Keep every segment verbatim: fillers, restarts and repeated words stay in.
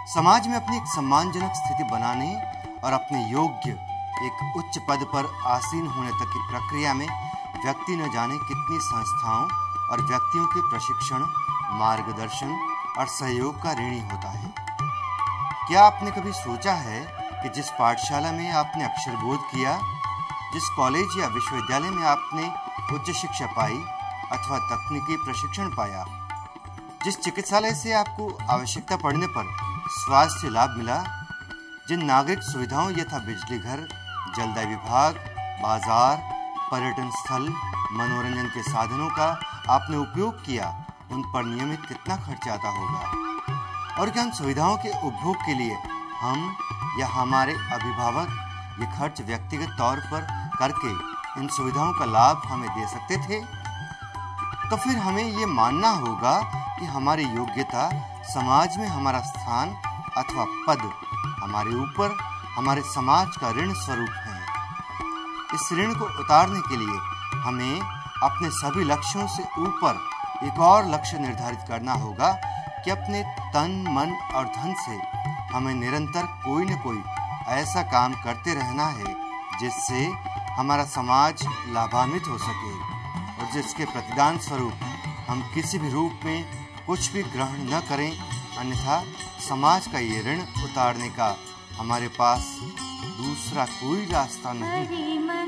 समाज में अपनी एक सम्मानजनक स्थिति बनाने और अपने योग्य एक उच्च पद पर आसीन होने तक की प्रक्रिया में व्यक्ति न जाने कितनी संस्थाओं और व्यक्तियों के प्रशिक्षण, मार्गदर्शन और सहयोग का ऋणी होता है। क्या आपने कभी सोचा है कि जिस पाठशाला में आपने अक्षरबोध किया, जिस कॉलेज या विश्वविद्यालय में आपने उच्च शिक्षा पाई अथवा तकनीकी प्रशिक्षण पाया, जिस चिकित्सालय से आपको आवश्यकता पड़ने पर स्वास्थ्य लाभ मिला, जिन नागरिक सुविधाओं यथा बिजली घर, जलदाय विभाग, बाजार, पर्यटन स्थल, मनोरंजन के साधनों का आपने उपयोग किया, उन पर नियमित कितना खर्च आता होगा? और क्या उन सुविधाओं के उपभोग के लिए हम या हमारे अभिभावक ये खर्च व्यक्तिगत तौर पर करके इन सुविधाओं का लाभ हमें दे सकते थे? तो फिर हमें ये मानना होगा कि हमारी योग्यता, समाज में हमारा स्थान अथवा पद हमारे ऊपर हमारे समाज का ऋण स्वरूप है। इस ऋण को उतारने के लिए हमें अपने सभी लक्ष्यों से ऊपर एक और लक्ष्य निर्धारित करना होगा कि अपने तन, मन और धन से हमें निरंतर कोई न कोई ऐसा काम करते रहना है जिससे हमारा समाज लाभान्वित हो सके और जिसके प्रतिदान स्वरूप हम किसी भी रूप में कुछ भी ग्रहण न करें, अन्यथा समाज का ये ऋण उतारने का हमारे पास दूसरा कोई रास्ता नहीं है।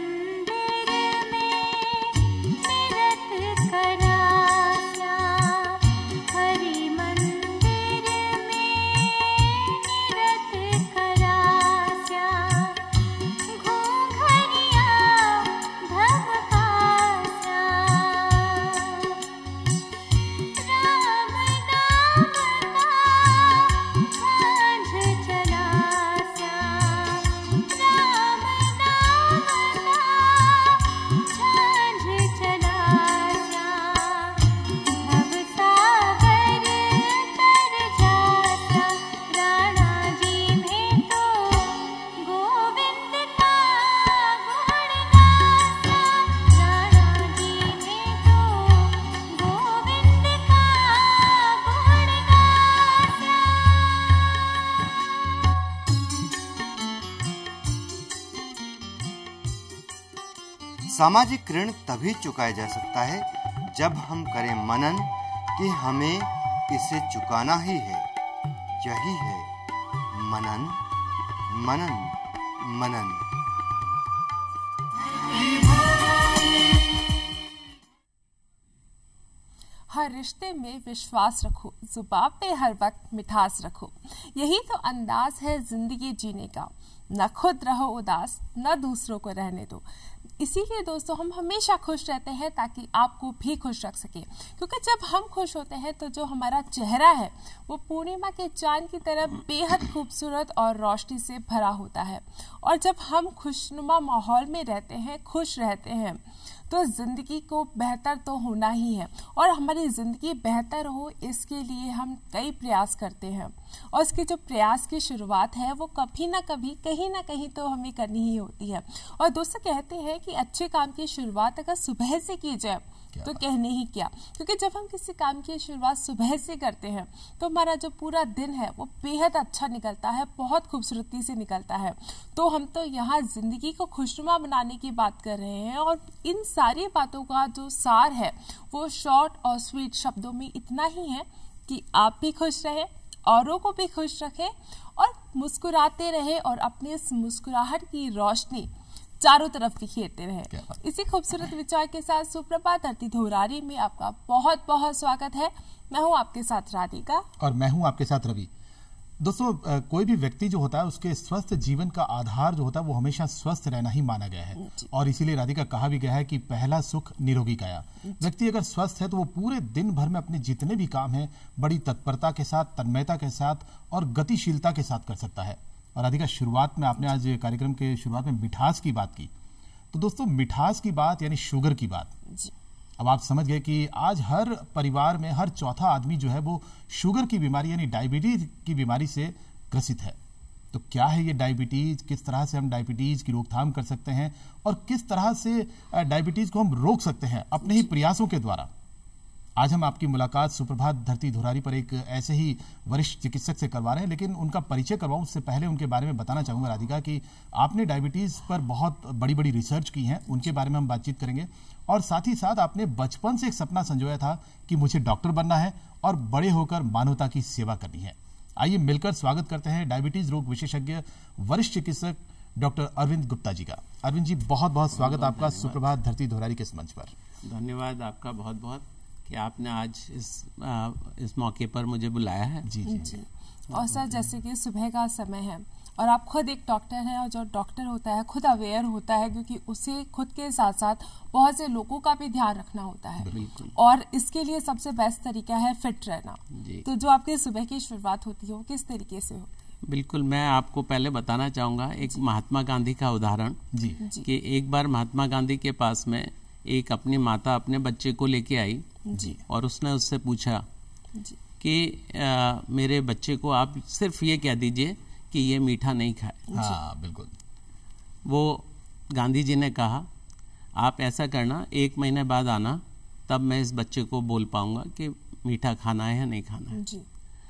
सामाजिक ऋण तभी चुकाया जा सकता है जब हम करें मनन कि हमें इसे चुकाना ही है। यही है मनन, मनन, मनन। हर रिश्ते में विश्वास रखो, जुबान पे हर वक्त मिठास रखो। यही तो अंदाज है जिंदगी जीने का। न खुद रहो उदास, न दूसरों को रहने दो। इसीलिए दोस्तों हम हमेशा खुश रहते हैं ताकि आपको भी खुश रख सके, क्योंकि जब हम खुश होते हैं तो जो हमारा चेहरा है वो पूर्णिमा के चांद की तरह बेहद खूबसूरत और रोशनी से भरा होता है। और जब हम खुशनुमा माहौल में रहते हैं, खुश रहते हैं, तो जिंदगी को बेहतर तो होना ही है। और हमारी जिंदगी बेहतर हो इसके लिए हम कई प्रयास करते हैं, और इसके जो प्रयास की शुरुआत है वो कभी ना कभी कहीं ना कहीं तो हमें करनी ही होती है। और दोस्तों कहते हैं कि अच्छे काम की शुरुआत अगर सुबह से की जाए तो कहने ही क्या, क्योंकि जब हम किसी काम की शुरुआत सुबह से करते हैं तो हमारा जो पूरा दिन है वो बेहद अच्छा निकलता है, बहुत खूबसूरती से निकलता है। तो हम तो यहाँ जिंदगी को खुशनुमा बनाने की बात कर रहे हैं, और इन सारी बातों का जो सार है वो शॉर्ट और स्वीट शब्दों में इतना ही है कि आप भी खुश रहें, औरों को भी खुश रखें और मुस्कुराते रहे, और अपने इस मुस्कुराहट की रोशनी चारों तरफ बिखेरते रहे। इसी खूबसूरत विचार के साथ सुप्रभात धरती धोरारी में आपका बहुत बहुत स्वागत है। मैं हूं आपके साथ राधिका और मैं हूं आपके साथ रवि। दोस्तों, कोई भी व्यक्ति जो होता है उसके स्वस्थ जीवन का आधार जो होता है वो हमेशा स्वस्थ रहना ही माना गया है, और इसीलिए राधिका कहा भी गया है कि पहला सुख निरोगी काया। व्यक्ति अगर स्वस्थ है तो वो पूरे दिन भर में अपने जितने भी काम हैं बड़ी तत्परता के साथ, तन्मयता के साथ और गतिशीलता के साथ कर सकता है। और राधिका, शुरुआत में आपने आज कार्यक्रम के शुरुआत में मिठास की बात की, तो दोस्तों मिठास की बात यानी शुगर की बात, अब आप समझ गए कि आज हर परिवार में हर चौथा आदमी जो है वो शुगर की बीमारी यानी डायबिटीज की बीमारी से ग्रसित है। तो क्या है ये डायबिटीज, किस तरह से हम डायबिटीज की रोकथाम कर सकते हैं और किस तरह से डायबिटीज को हम रोक सकते हैं अपने ही प्रयासों के द्वारा, आज हम आपकी मुलाकात सुप्रभात धरती धुरारी पर एक ऐसे ही वरिष्ठ चिकित्सक से करवा रहे हैं, लेकिन उनका परिचय करवाऊं उससे पहले उनके बारे में बताना चाहूंगा राधिका कि आपने डायबिटीज पर बहुत बड़ी बड़ी रिसर्च की है, उनके बारे में हम बातचीत करेंगे। और साथ ही साथ आपने बचपन से एक सपना संजोया था कि मुझे डॉक्टर बनना है और बड़े होकर मानवता की सेवा करनी है। आइए मिलकर स्वागत करते हैं डायबिटीज रोग विशेषज्ञ वरिष्ठ चिकित्सक डॉक्टर अरविंद गुप्ता जी का। अरविंद जी, बहुत बहुत स्वागत आपका सुप्रभात धरती धुरारी के इस मंच पर। धन्यवाद आपका बहुत बहुत कि आपने आज इस आ, इस मौके पर मुझे बुलाया है। जी जी, जी। और सर, जैसे कि सुबह का समय है और आप खुद एक डॉक्टर हैं, और जो डॉक्टर होता है खुद अवेयर होता है, क्योंकि उसे खुद के साथ साथ बहुत से लोगों का भी ध्यान रखना होता है। बिल्कुल। और इसके लिए सबसे बेस्ट तरीका है फिट रहना। जी। तो जो आपकी सुबह की शुरुआत होती है वो किस तरीके से होती है? बिल्कुल, मैं आपको पहले बताना चाहूँगा एक महात्मा गांधी का उदाहरण जी जी कि एक बार महात्मा गांधी के पास में एक अपनी माता अपने बच्चे को लेके आई जी और उसने उससे पूछा जी कि आ, मेरे बच्चे को आप सिर्फ ये कह दीजिए कि ये मीठा नहीं खाए। हाँ बिल्कुल। वो गांधी जी ने कहा, आप ऐसा करना, एक महीने बाद आना, तब मैं इस बच्चे को बोल पाऊंगा कि मीठा खाना है या नहीं खाना है। जी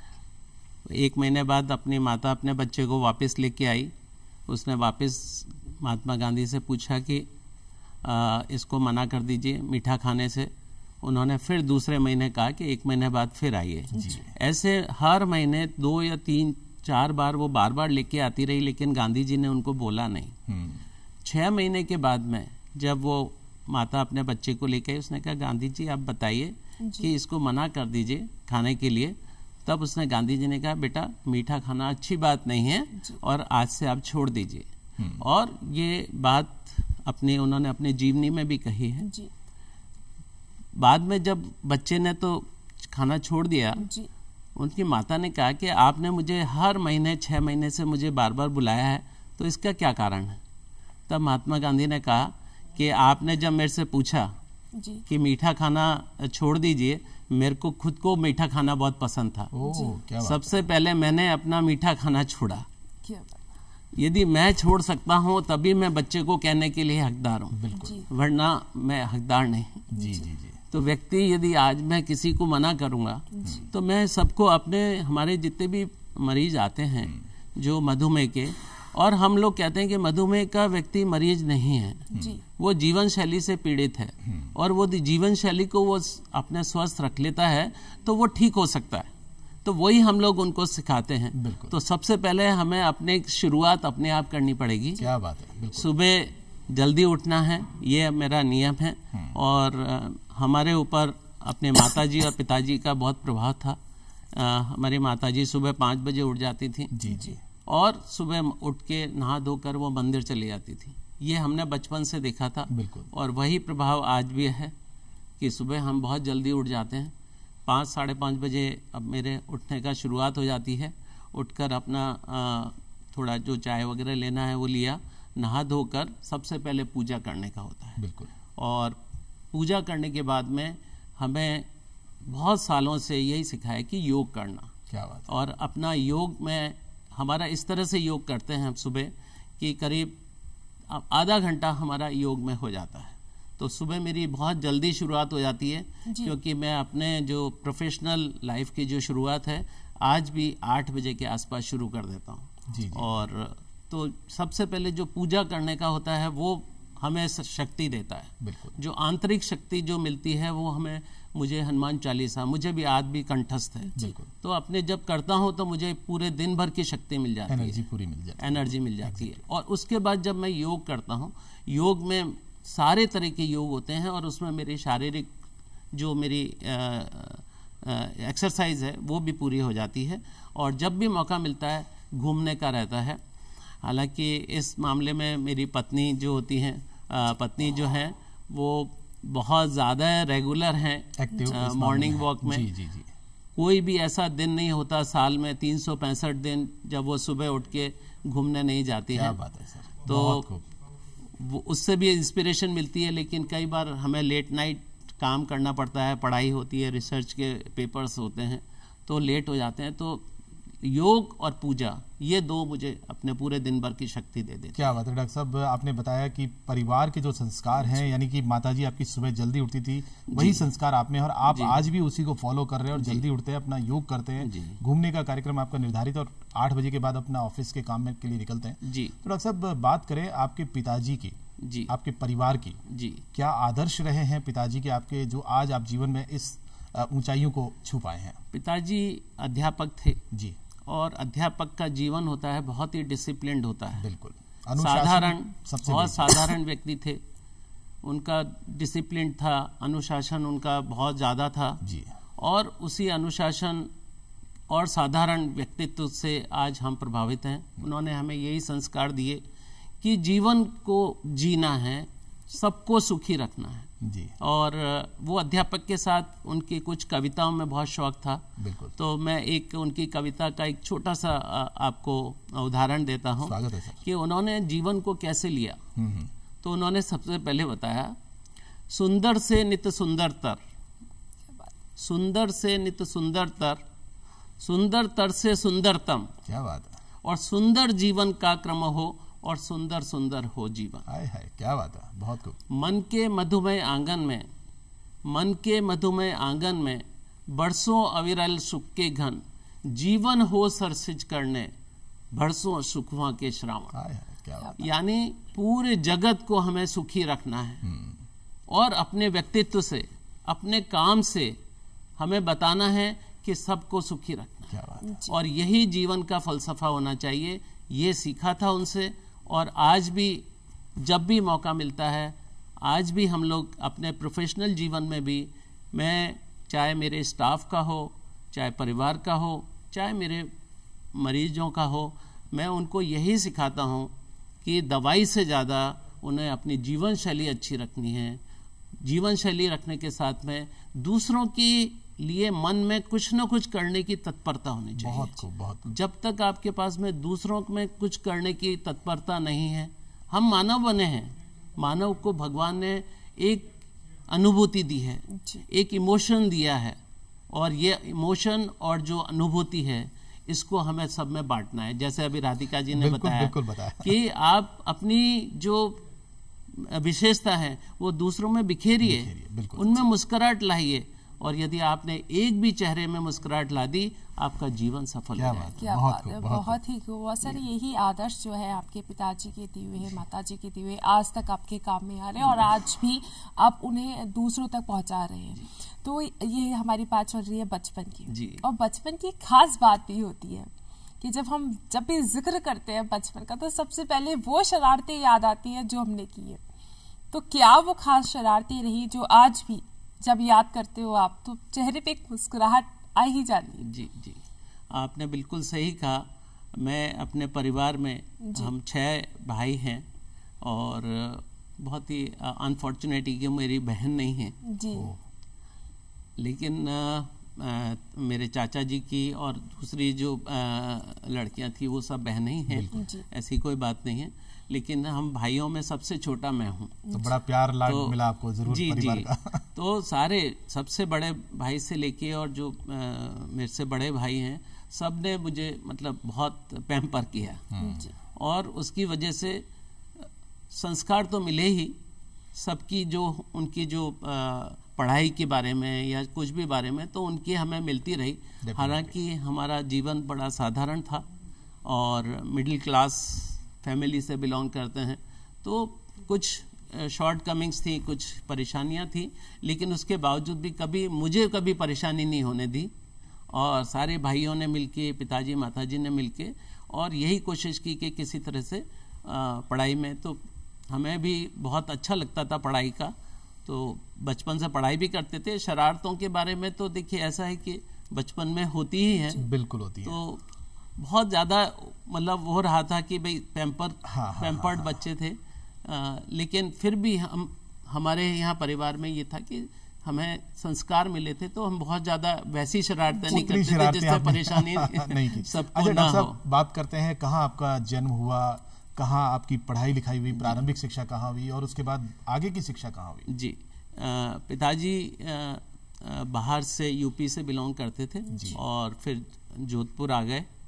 एक महीने बाद अपनी माता अपने बच्चे को वापस लेके आई। उसने वापस महात्मा गांधी से पूछा कि आ, इसको मना कर दीजिए मीठा खाने से। उन्होंने फिर दूसरे महीने कहा कि एक महीने बाद फिर आइए। ऐसे हर महीने दो या तीन चार बार वो बार बार लेके आती रही, लेकिन गांधी जी ने उनको बोला नहीं। छह महीने के बाद में जब वो माता अपने बच्चे को लेके आई, उसने कहा, गांधी जी आप बताइए कि इसको मना कर दीजिए खाने के लिए। तब उसने गांधी जी ने कहा, बेटा मीठा खाना अच्छी बात नहीं है और आज से आप छोड़ दीजिए। और ये बात अपने उन्होंने अपने जीवनी में भी कही है। जी बाद में जब बच्चे ने तो खाना छोड़ दिया, जी उनकी माता ने कहा कि आपने मुझे हर महीने छह महीने से मुझे बार बार बुलाया है, तो इसका क्या कारण है? तब महात्मा गांधी ने कहा कि आपने जब मेरे से पूछा जी कि मीठा खाना छोड़ दीजिए, मेरे को खुद को मीठा खाना बहुत पसंद था। ओह, क्या बात। सबसे पहले मैंने अपना मीठा खाना छोड़ा। क्या बात। यदि मैं छोड़ सकता हूं तभी मैं बच्चे को कहने के लिए हकदार हूं, बिल्कुल। वरना मैं हकदार नहीं। जी जी जी। तो व्यक्ति, यदि आज मैं किसी को मना करूंगा तो मैं सबको, अपने हमारे जितने भी मरीज आते हैं जो मधुमेह के, और हम लोग कहते हैं कि मधुमेह का व्यक्ति मरीज नहीं है, जी वो जीवन शैली से पीड़ित है, और वो जीवन शैली को वो अपने स्वस्थ रख लेता है तो वो ठीक हो सकता है। तो वही हम लोग उनको सिखाते हैं। बिल्कुल। तो सबसे पहले हमें अपने शुरुआत अपने आप करनी पड़ेगी। क्या बात है, बिल्कुल। सुबह जल्दी उठना है, ये मेरा नियम है। और अ, हमारे ऊपर अपने माताजी और पिताजी का बहुत प्रभाव था। अ, हमारी माताजी सुबह पाँच बजे उठ जाती थी जी जी। और सुबह उठ के नहा धोकर वो मंदिर चली जाती थी। ये हमने बचपन से देखा था। बिल्कुल। और वही प्रभाव आज भी है कि सुबह हम बहुत जल्दी उठ जाते हैं। पाँच साढ़े पाँच बजे अब मेरे उठने का शुरुआत हो जाती है। उठकर अपना आ, थोड़ा जो चाय वगैरह लेना है वो लिया, नहा धोकर सबसे पहले पूजा करने का होता है। बिल्कुल। और पूजा करने के बाद में हमें बहुत सालों से यही सिखाया है कि योग करना। क्या बात है। और अपना योग में हमारा इस तरह से योग करते हैं हम सुबह कि करीब आधा घंटा हमारा योग में हो जाता है। तो सुबह मेरी बहुत जल्दी शुरुआत हो जाती है, क्योंकि मैं अपने जो प्रोफेशनल लाइफ की जो शुरुआत है आज भी आठ बजे के आसपास शुरू कर देता हूँ। जी, जी। और तो सबसे पहले जो पूजा करने का होता है वो हमें शक्ति देता है। बिल्कुल। जो आंतरिक शक्ति जो मिलती है वो हमें, मुझे हनुमान चालीसा मुझे भी आज भी कंठस्थ है। बिल्कुल। तो अपने जब करता हूँ तो मुझे पूरे दिन भर की शक्ति मिल जाती है, एनर्जी पूरी मिल जाती है। एनर्जी मिल जाती है। और उसके बाद जब मैं योग करता हूँ, योग में सारे तरह के योग होते हैं और उसमें मेरी शारीरिक जो मेरी एक्सरसाइज है वो भी पूरी हो जाती है। और जब भी मौका मिलता है घूमने का रहता है। हालांकि इस मामले में मेरी पत्नी जो होती हैं, पत्नी जो है वो बहुत ज़्यादा रेगुलर हैं एक्टिव मॉर्निंग वॉक में। जी जी जी। कोई भी ऐसा दिन नहीं होता साल में तीन सौ पैंसठ दिन जब वो सुबह उठ के घूमने नहीं जाती है। क्या बात है सर। तो वो उससे भी इंस्पिरेशन मिलती है। लेकिन कई बार हमें लेट नाइट काम करना पड़ता है, पढ़ाई होती है, रिसर्च के पेपर्स होते हैं, तो लेट हो जाते हैं। तो योग और पूजा, ये दो मुझे अपने पूरे दिन भर की शक्ति दे देते। क्या बात है डॉक्टर साहब, आपने बताया कि परिवार के जो संस्कार हैं, यानी कि माताजी आपकी सुबह जल्दी उठती थी, वही संस्कार आप में, और आप आज भी उसी को फॉलो कर रहे हैं और जल्दी उठते हैं, अपना योग करते हैं, घूमने का कार्यक्रम आपका निर्धारित, और आठ बजे के बाद अपना ऑफिस के काम में के लिए निकलते हैं जी। तो डॉक्टर साहब बात करें आपके पिताजी की जी, आपके परिवार की जी, क्या आदर्श रहे हैं पिताजी के आपके, जो आज आप जीवन में इस ऊंचाइयों को छू पाए हैं? पिताजी अध्यापक थे जी, और अध्यापक का जीवन होता है बहुत ही डिसिप्लिन्ड होता है, बिल्कुल साधारण, बहुत साधारण व्यक्ति थे। उनका डिसिप्लिन था, अनुशासन उनका बहुत ज़्यादा था जी, और उसी अनुशासन और साधारण व्यक्तित्व से आज हम प्रभावित हैं। उन्होंने हमें यही संस्कार दिए कि जीवन को जीना है, सबको सुखी रखना है जी। और वो अध्यापक के साथ उनकी कुछ कविताओं में बहुत शौक था, बिल्कुल। तो मैं एक उनकी कविता का एक छोटा सा आपको उदाहरण देता हूँ कि उन्होंने जीवन को कैसे लिया। तो उन्होंने सबसे पहले बताया, सुंदर से नित सुंदरतर, सुंदर से नित सुंदरतर, सुंदरतर से सुंदरतम, क्या बात है, और सुंदर जीवन का क्रम हो और सुंदर सुंदर हो जीवन। हाय हाय, क्या बात है, बहुत खूब। मन के मधुमय आंगन में, मन के मधुमय आंगन में बरसों अविरल सुख के घन, जीवन हो सरसिज करने बरसों सुखवा के श्रावण। हाय हाय, क्या बात है। यानी पूरे जगत को हमें सुखी रखना है और अपने व्यक्तित्व से, अपने काम से हमें बताना है कि सबको सुखी रखना है। क्या बात है। और यही जीवन का फलसफा होना चाहिए। ये सीखा था उनसे, और आज भी जब भी मौका मिलता है, आज भी हम लोग अपने प्रोफेशनल जीवन में भी, मैं चाहे मेरे स्टाफ का हो, चाहे परिवार का हो, चाहे मेरे मरीजों का हो, मैं उनको यही सिखाता हूँ कि दवाई से ज़्यादा उन्हें अपनी जीवन शैली अच्छी रखनी है। जीवन शैली रखने के साथ में दूसरों के लिए मन में कुछ न कुछ करने की तत्परता होनी चाहिए। बहुत खूब, बहुत खूब। जब तक आपके पास में दूसरों में कुछ करने की तत्परता नहीं है, हम मानव बने हैं, मानव को भगवान ने एक अनुभूति दी है, एक इमोशन दिया है, और ये इमोशन और जो अनुभूति है इसको हमें सब में बांटना है। जैसे अभी राधिका जी ने बिल्कुल, बताया, बिल्कुल बताया कि आप अपनी जो विशेषता है वो दूसरों में बिखेरिए, उनमें मुस्कुराहट लाइए, और यदि आपने एक भी चेहरे में मुस्कुराहट ला दी, आपका जीवन सफल हो जाएगा। क्या बात है, बहुत ही खूब। सर यही आदर्श जो है आपके पिताजी के दिए हुए, माताजी के दिए हुए, आज तक आपके काम में आ रहे हैं और आज भी आप उन्हें दूसरों तक पहुंचा रहे हैं। तो ये हमारी बात चल रही है बचपन की, और बचपन की खास बात भी होती है कि जब हम जब भी जिक्र करते हैं बचपन का, तो सबसे पहले वो शरारतें याद आती है जो हमने की है। तो क्या वो खास शरारतें रही जो आज भी जब याद करते हो आप, तो चेहरे पे एक मुस्कुराहट आ ही जाती है? जी जी, आपने बिल्कुल सही कहा। मैं अपने परिवार में, हम छह भाई हैं, और बहुत ही अनफॉर्चुनेट कि मेरी बहन नहीं है जी, लेकिन आ, आ, मेरे चाचा जी की और दूसरी जो लड़कियां थी वो सब बहन ही हैं, ऐसी कोई बात नहीं है। लेकिन हम भाइयों में सबसे छोटा मैं हूँ, तो बड़ा प्यार लाड तो, मिला आपको जरूर जी परिवार जी का। तो सारे सबसे बड़े भाई से लेके और जो आ, मेरे से बड़े भाई हैं, सब ने मुझे मतलब बहुत पैम्पर किया, और उसकी वजह से संस्कार तो मिले ही, सबकी जो उनकी जो आ, पढ़ाई के बारे में या कुछ भी बारे में, तो उनकी हमें मिलती रही। हालांकि हमारा जीवन बड़ा साधारण था और मिडिल क्लास फैमिली से बिलोंग करते हैं, तो कुछ शॉर्ट कमिंग्स थी, कुछ परेशानियां थी, लेकिन उसके बावजूद भी कभी मुझे कभी परेशानी नहीं होने दी, और सारे भाइयों ने मिलके, पिताजी माताजी ने मिलके, और यही कोशिश की कि किसी तरह से पढ़ाई में, तो हमें भी बहुत अच्छा लगता था पढ़ाई का, तो बचपन से पढ़ाई भी करते थे। शरारतों के बारे में तो देखिए ऐसा है कि बचपन में होती ही है, बिल्कुल होती है। तो बहुत ज़्यादा मतलब हो रहा था कि भाई पैम्पर हाँ, पैम्पर्ड हाँ, बच्चे थे, आ, लेकिन फिर भी हम हमारे यहाँ परिवार में ये था कि हमें संस्कार मिले थे, तो हम बहुत ज़्यादा वैसी शरारतें नहीं करते थे जिससे परेशानी नहीं की। सबको ना हो। बात करते हैं, कहाँ आपका जन्म हुआ, कहाँ आपकी पढ़ाई लिखाई हुई, प्रारंभिक शिक्षा कहाँ हुई, और उसके बाद आगे की शिक्षा कहाँ हुई? जी, पिताजी बाहर से यूपी से बिलोंग करते थे, और फिर जोधपुर आ गए,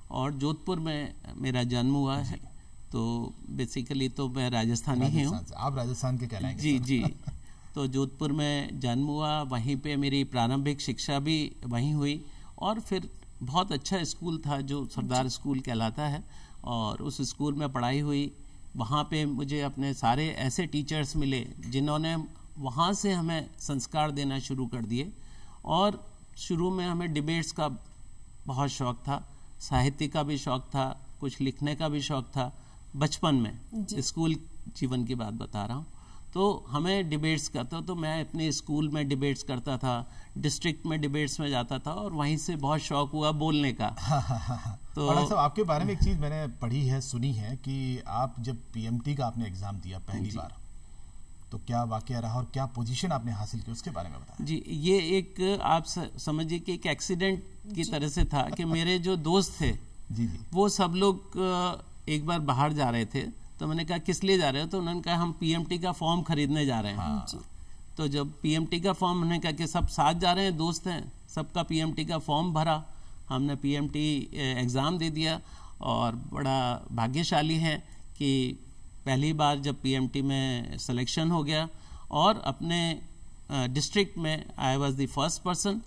और जोधपुर में मेरा जन्म हुआ है। तो बेसिकली तो मैं राजस्थानी ही हूँ। आप राजस्थान के कहलाएंगे। जी जी। तो जोधपुर में जन्म हुआ, वहीं पे मेरी प्रारंभिक शिक्षा भी वहीं हुई और फिर बहुत अच्छा स्कूल था जो सरदार स्कूल कहलाता है, और उस स्कूल में पढ़ाई हुई। वहाँ पे मुझे अपने सारे ऐसे टीचर्स मिले जिन्होंने वहाँ से हमें संस्कार देना शुरू कर दिए। और शुरू में हमें डिबेट्स का बहुत शौक़ था, साहित्य का भी शौक़ था, कुछ लिखने का भी शौक़ था बचपन में। स्कूल जीवन की बात बता रहा हूँ। तो हमें डिबेट्स करता, तो मैं अपने स्कूल में डिबेट्स करता था, डिस्ट्रिक्ट में डिबेट्स में जाता था, और वहीं से बहुत शौक हुआ बोलने का। तो और सब आपके बारे में एक चीज़ मैंने पढ़ी है, सुनी है कि आप जब पीएमटी का आपने एग्जाम दिया पहली बार, तो क्या वाकया रहा और क्या पोजीशन आपने हासिल की, उसके बारे में बताएं। जी, ये एक आप समझिए कि एक एक्सीडेंट की तरह से था कि मेरे जो दोस्त थे जी जी वो सब लोग एक बार बाहर जा रहे थे, तो मैंने कहा किस लिए जा रहे हो, तो उन्होंने कहा हम पीएमटी का फॉर्म खरीदने जा रहे हैं। हाँ। तो जब पीएमटी का फॉर्म, हमने कहा कि सब साथ जा रहे हैं, दोस्त हैं, सबका पीएमटी का फॉर्म भरा, हमने पीएमटी एग्ज़ाम दे दिया। और बड़ा भाग्यशाली है कि पहली बार जब पीएमटी में सिलेक्शन हो गया और अपने डिस्ट्रिक्ट में I was the first person.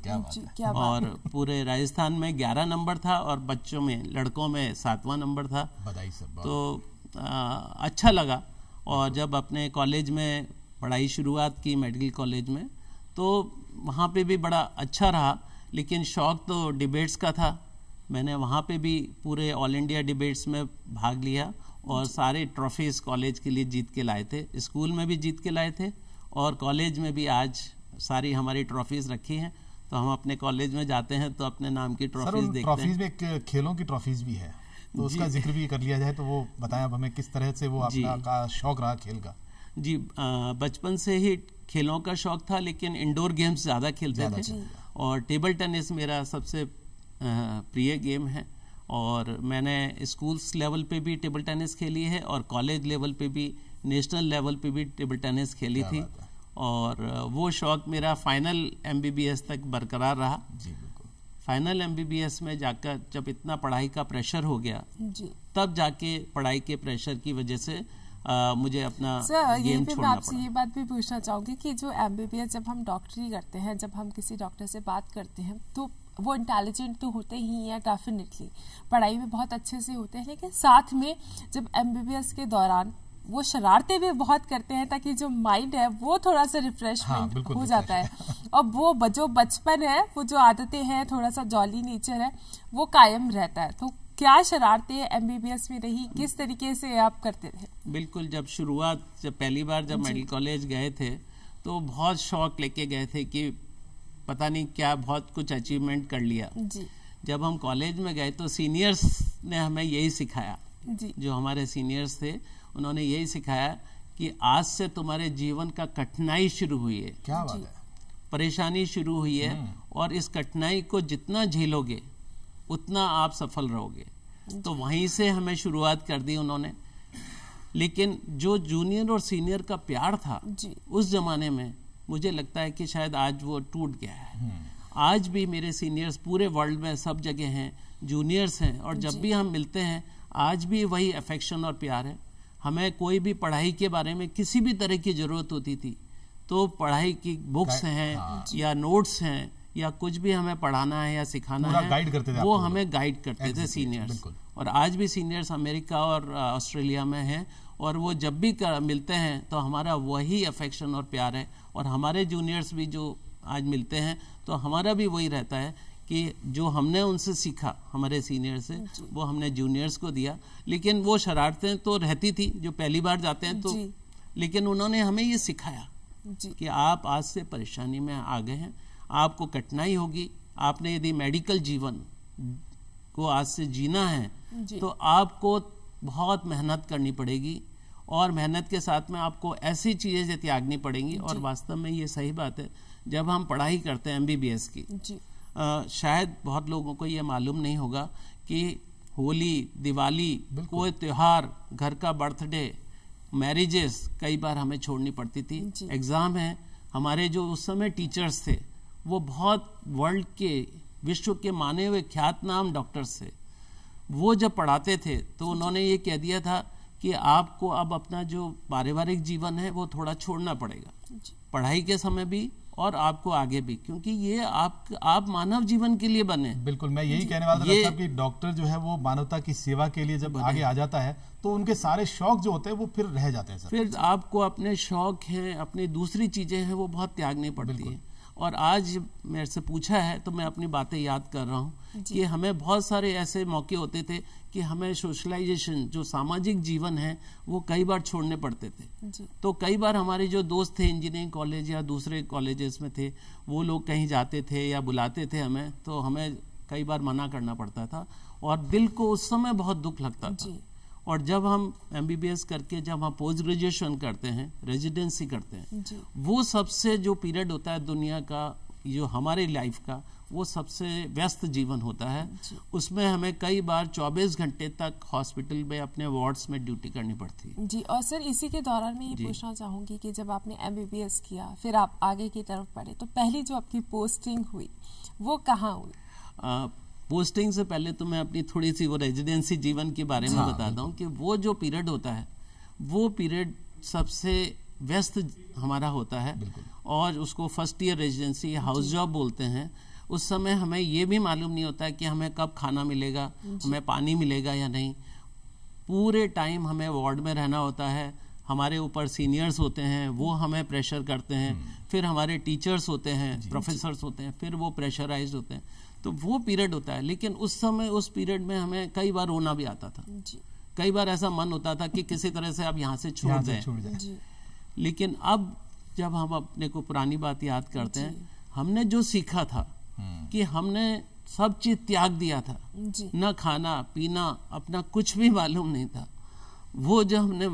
और पूरे राजस्थान में ग्यारह नंबर था और बच्चों में, लड़कों में सातवां नंबर था। बधाई सब। तो आ, अच्छा लगा। और जब अपने कॉलेज में पढ़ाई शुरुआत की, मेडिकल कॉलेज में, तो वहाँ पे भी बड़ा अच्छा रहा। लेकिन शौक़ तो डिबेट्स का था। मैंने वहाँ पे भी पूरे ऑल इंडिया डिबेट्स में भाग लिया और सारे ट्रॉफीज कॉलेज के लिए जीत के लाए थे। स्कूल में भी जीत के लाए थे और कॉलेज में भी आज सारी हमारी ट्रॉफीज रखी हैं। तो हम अपने कॉलेज में जाते हैं तो अपने नाम की ट्रॉफीज देखते हैं। ट्रॉफीज में एक खेलों की ट्रॉफीज भी है, तो उसका जिक्र भी कर लिया जाए तो वो बताएं अब हमें, किस तरह से वो आपका का शौक रहा खेल का। जी, बचपन से ही खेलों का शौक था, लेकिन इंडोर गेम्स ज़्यादा खेलते थे। और टेबल टेनिस मेरा सबसे प्रिय गेम है। और मैंने स्कूल्स लेवल पे भी टेबल टेनिस खेली है और कॉलेज लेवल पे भी, नेशनल लेवल पे भी टेबल टेनिस खेली थी। और वो शौक मेरा फाइनल एमबीबीएस तक बरकरार रहा। जी बिल्कुल। फाइनल एमबीबीएस में जाकर जब इतना पढ़ाई का प्रेशर हो गया जी, तब जाके पढ़ाई के प्रेशर की वजह से आ, मुझे अपना गेम छोड़ना पड़ा। मैं आपसे ये बात भी पूछना चाहूंगी कि जो एमबीबीएस, जब हम डॉक्टरी करते हैं, जब हम किसी डॉक्टर से बात करते हैं, तो वो इंटेलिजेंट तो होते ही हैं, डेफिनेटली पढ़ाई में बहुत अच्छे से होते हैं, लेकिन साथ में जब एमबीबीएस के दौरान वो शरारतें भी बहुत करते हैं ताकि जो माइंड है वो थोड़ा सा रिफ्रेशमेंट हाँ, हो जाता है। और वो जो बचपन है, वो जो आदतें हैं, थोड़ा सा जॉली नेचर है, वो कायम रहता है। तो क्या शरारतें एमबीबीएस में रही, किस तरीके से आप करते थे? बिल्कुल, जब शुरुआत, जब पहली बार जब मेडिकल कॉलेज गए थे तो बहुत शौक लेके गए थे कि पता नहीं क्या बहुत कुछ अचीवमेंट कर लिया जी। जब हम कॉलेज में गए तो सीनियर्स ने हमें यही सिखाया जी। जो हमारे सीनियर्स थे उन्होंने यही सिखाया कि आज से तुम्हारे जीवन का कठिनाई शुरू हुई है। क्या बात है। परेशानी शुरू हुई है और इस कठिनाई को जितना झेलोगे उतना आप सफल रहोगे। तो वहीं से हमें शुरुआत कर दी उन्होंने। लेकिन जो जूनियर और सीनियर का प्यार था जी। उस जमाने में, मुझे लगता है कि शायद आज वो टूट गया है। आज भी मेरे सीनियर्स पूरे वर्ल्ड में सब जगह हैं, जूनियर्स हैं, और जब भी हम मिलते हैं आज भी वही अफेक्शन और प्यार है। हमें कोई भी पढ़ाई के बारे में किसी भी तरह की ज़रूरत होती थी तो पढ़ाई की बुक्स हैं हाँ। या नोट्स हैं या कुछ भी हमें पढ़ाना है या सिखाना है, गाइड करते थे, वो हमें गाइड करते थे सीनियर्स। और आज भी सीनियर्स अमेरिका और ऑस्ट्रेलिया में हैं और वो जब भी मिलते हैं तो हमारा वही अफेक्शन और प्यार है। और हमारे जूनियर्स भी जो आज मिलते हैं तो हमारा भी वही रहता है कि जो हमने उनसे सीखा, हमारे सीनियर से, वो हमने जूनियर्स को दिया। लेकिन वो शरारतें तो रहती थी जो पहली बार जाते हैं तो, लेकिन उन्होंने हमें ये सिखाया कि आप आज से परेशानी में आ गए हैं, आपको कठिनाई होगी, आपने यदि मेडिकल जीवन को आज से जीना है तो आपको बहुत मेहनत करनी पड़ेगी और मेहनत के साथ में आपको ऐसी चीज़ें त्यागनी पड़ेंगी। और वास्तव में ये सही बात है। जब हम पढ़ाई करते हैं एमबीबीएस की, आ, शायद बहुत लोगों को ये मालूम नहीं होगा कि होली, दिवाली, कोई त्योहार, घर का बर्थडे, मैरिजेस कई बार हमें छोड़नी पड़ती थी। एग्ज़ाम है, हमारे जो उस समय टीचर्स थे वो बहुत वर्ल्ड के, विश्व के माने हुए ख्यात नाम डॉक्टर्स थे। वो जब पढ़ाते थे तो उन्होंने ये कह दिया था कि आपको अब अपना जो पारिवारिक जीवन है वो थोड़ा छोड़ना पड़ेगा, पढ़ाई के समय भी और आपको आगे भी, क्योंकि ये आप आप मानव जीवन के लिए बने। बिल्कुल, मैं यही कहने वाला था डॉक्टर साहब कि डॉक्टर जो है वो मानवता की सेवा के लिए जब आगे आ जाता है तो उनके सारे शौक जो होते हैं वो फिर रह जाते हैं सर। फिर आपको अपने शौक हैं, अपनी दूसरी चीजें हैं, वो बहुत त्यागनी पड़ती है। और आज मेरे से पूछा है तो मैं अपनी बातें याद कर रहा हूँ कि हमें बहुत सारे ऐसे मौके होते थे कि हमें सोशलाइजेशन, जो सामाजिक जीवन है, वो कई बार छोड़ने पड़ते थे। तो कई बार हमारे जो दोस्त थे इंजीनियरिंग कॉलेज या दूसरे कॉलेजेस में थे, वो लोग कहीं जाते थे या बुलाते थे हमें, तो हमें कई बार मना करना पड़ता था और दिल को उस समय बहुत दुख लगता था। और जब हम एमबीबीएस करके जब हम पोस्ट ग्रेजुएशन करते हैं, रेजिडेंसी करते हैं, वो सबसे जो पीरियड होता है दुनिया का, जो हमारी लाइफ का, वो सबसे व्यस्त जीवन होता है। उसमें हमें कई बार चौबीस घंटे तक हॉस्पिटल में अपने वार्ड्स में ड्यूटी करनी पड़ती है। जी, और सर इसी के दौरान मैं ये पूछना चाहूंगी कि जब आपने एमबीबीएस किया, फिर आप आगे की तरफ बढ़े, तो पहली जो आपकी पोस्टिंग हुई वो कहाँ हुई? आ, पोस्टिंग से पहले तो मैं अपनी थोड़ी सी वो रेजिडेंसी जीवन के बारे में बताता हूँ कि वो जो पीरियड होता है वो पीरियड सबसे व्यस्त हमारा होता है। और उसको first year residency house job बोलते हैं। उस समय हमें ये भी मालूम नहीं होता है कि हमें कब खाना मिलेगा, हमें पानी मिलेगा या नहीं। पूरे टाइम हमें वार्ड में रहना होता है। हमारे ऊपर सीनियर्स होते हैं, वो हमें प्रेशर करते हैं, फिर हमारे टीचर्स होते हैं, प्रोफेसर्स होते हैं, फिर वो प्रेशराइज्ड होते हैं। तो वो पीरियड होता है। लेकिन उस समय उस पीरियड में हमें कई बार रोना भी आता था। कई बार ऐसा मन होता था कि किसी तरह से अब यहाँ से छूट जाए। लेकिन अब जब हम अपने को पुरानी बात याद करते हैं, हमने जो सीखा था कि हमने सब चीज त्याग दिया था, न खाना पीना अपना कुछ भी मालूम नहीं था। वो जो हमने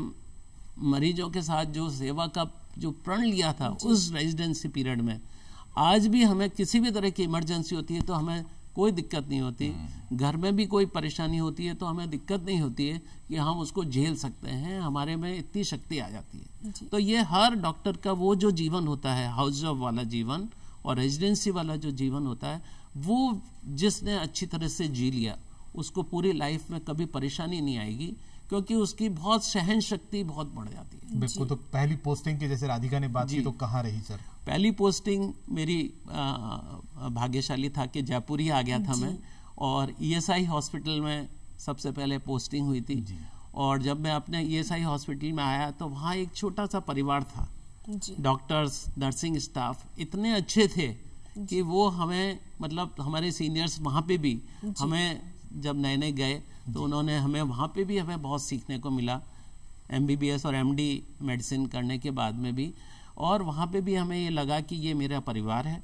मरीजों के साथ जो सेवा का जो प्रण लिया था उस रेजिडेंसी पीरियड में, आज भी हमें किसी भी तरह की इमरजेंसी होती है तो हमें कोई दिक्कत नहीं होती। घर में भी कोई परेशानी होती है तो हमें दिक्कत नहीं होती है कि हम उसको झेल सकते हैं, हमारे में इतनी शक्ति आ जाती है। तो ये हर डॉक्टर का वो जो जीवन होता है, हाउस जॉब वाला जीवन और रेजिडेंसी वाला जो जीवन होता है, वो जिसने अच्छी तरह से जी लिया उसको पूरी लाइफ में कभी परेशानी नहीं आएगी, क्योंकि उसकी बहुत सहन शक्ति बहुत बढ़ जाती है। बिल्कुल। तो पहली पोस्टिंग की जैसे राधिका ने बात की, तो कहाँ रही सर? पहली पोस्टिंग मेरी भाग्यशाली था कि जयपुर ही आ गया था मैं, और ईएसआई हॉस्पिटल में सबसे पहले पोस्टिंग हुई थी। और जब मैं अपने ईएसआई हॉस्पिटल में आया तो वहाँ एक छोटा सा परिवार था। डॉक्टर्स, नर्सिंग स्टाफ इतने अच्छे थे कि वो हमें, मतलब हमारे सीनियर्स वहाँ पे भी हमें, जब नए नए गए तो उन्होंने हमें वहाँ पे भी हमें बहुत सीखने को मिला, एमबीबीएस और एमडी मेडिसिन करने के बाद में भी। और वहाँ पे भी हमें ये लगा कि ये मेरा परिवार है।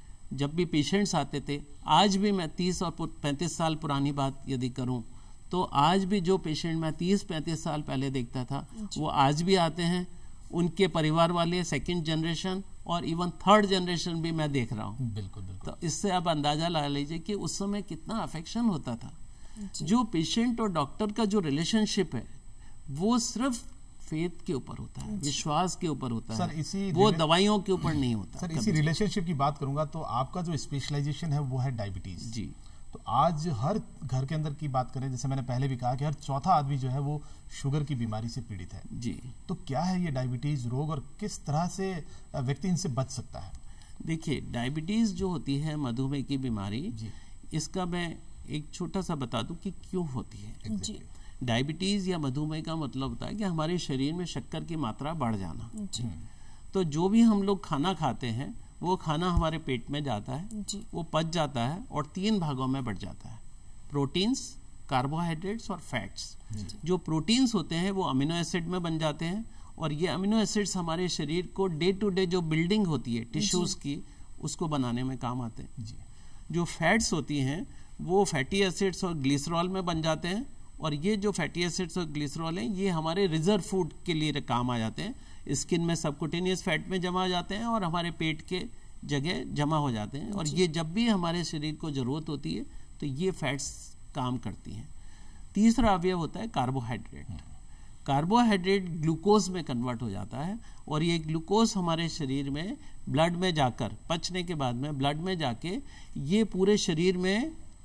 जब भी पेशेंट्स आते थे, आज भी मैं तीस और पैंतीस साल पुरानी बात यदि करूँ तो आज भी जो पेशेंट मैं तीस पैंतीस साल पहले देखता था वो आज भी आते हैं। उनके परिवार वाले सेकंड जनरेशन और इवन थर्ड जनरेशन भी मैं देख रहा हूँ। बिल्कुल बिल्कुल। तो इससे आप अंदाजा लगा लीजिए कि उस समय कितना अफेक्शन होता था। जो पेशेंट और डॉक्टर का जो रिलेशनशिप है वो सिर्फ फेथ के ऊपर होता है, विश्वास के ऊपर होता सर, है, इसी वो दवाइयों के ऊपर नहीं होता। सर, इसी रिलेशनशिप की बात करूंगा तो आपका जो स्पेशलाइजेशन है वो है डायबिटीज। जी। तो आज हर घर के अंदर की बात करें, जैसे मैंने पहले भी कहा कि हर चौथा आदमी जो है वो शुगर की बीमारी से पीड़ित है। जी। तो क्या है ये डायबिटीज रोग और किस तरह से व्यक्ति इनसे बच सकता है? देखिए, डायबिटीज जो होती है, मधुमेह की बीमारी, इसका मैं एक छोटा सा बता दूं कि क्यों होती है। जी। डायबिटीज या मधुमेह का मतलब होता है कि हमारे शरीर में शक्कर की मात्रा बढ़ जाना। जी। तो जो भी हम लोग खाना खाते हैं वो खाना हमारे पेट में जाता है, जी। वो पच जाता है और तीन भागों में बढ़ जाता है, प्रोटीन्स, कार्बोहाइड्रेट्स और फैट्स। जो प्रोटीन्स होते हैं वो अमीनो एसिड में बन जाते हैं और ये अमीनो एसिड्स हमारे शरीर को डे टू डे जो बिल्डिंग होती है टिश्यूज की, उसको बनाने में काम आते हैं। जी। जो फैट्स होती हैं वो फैटी एसिड्स और ग्लिसरॉल में बन जाते हैं और ये जो फैटी एसिड्स और ग्लिसरॉल हैं ये हमारे रिजर्व फूड के लिए काम आ जाते हैं। स्किन में सबकुटेनियस फैट में जमा हो जाते हैं और हमारे पेट के जगह जमा हो जाते हैं। और ये जब भी हमारे शरीर को जरूरत होती है तो ये फैट्स काम करती हैं। तीसरा अवयव होता है कार्बोहाइड्रेट। कार्बोहाइड्रेट ग्लूकोज में कन्वर्ट हो जाता है और ये ग्लूकोज हमारे शरीर में ब्लड में जाकर, पचने के बाद में ब्लड में जाके ये पूरे शरीर में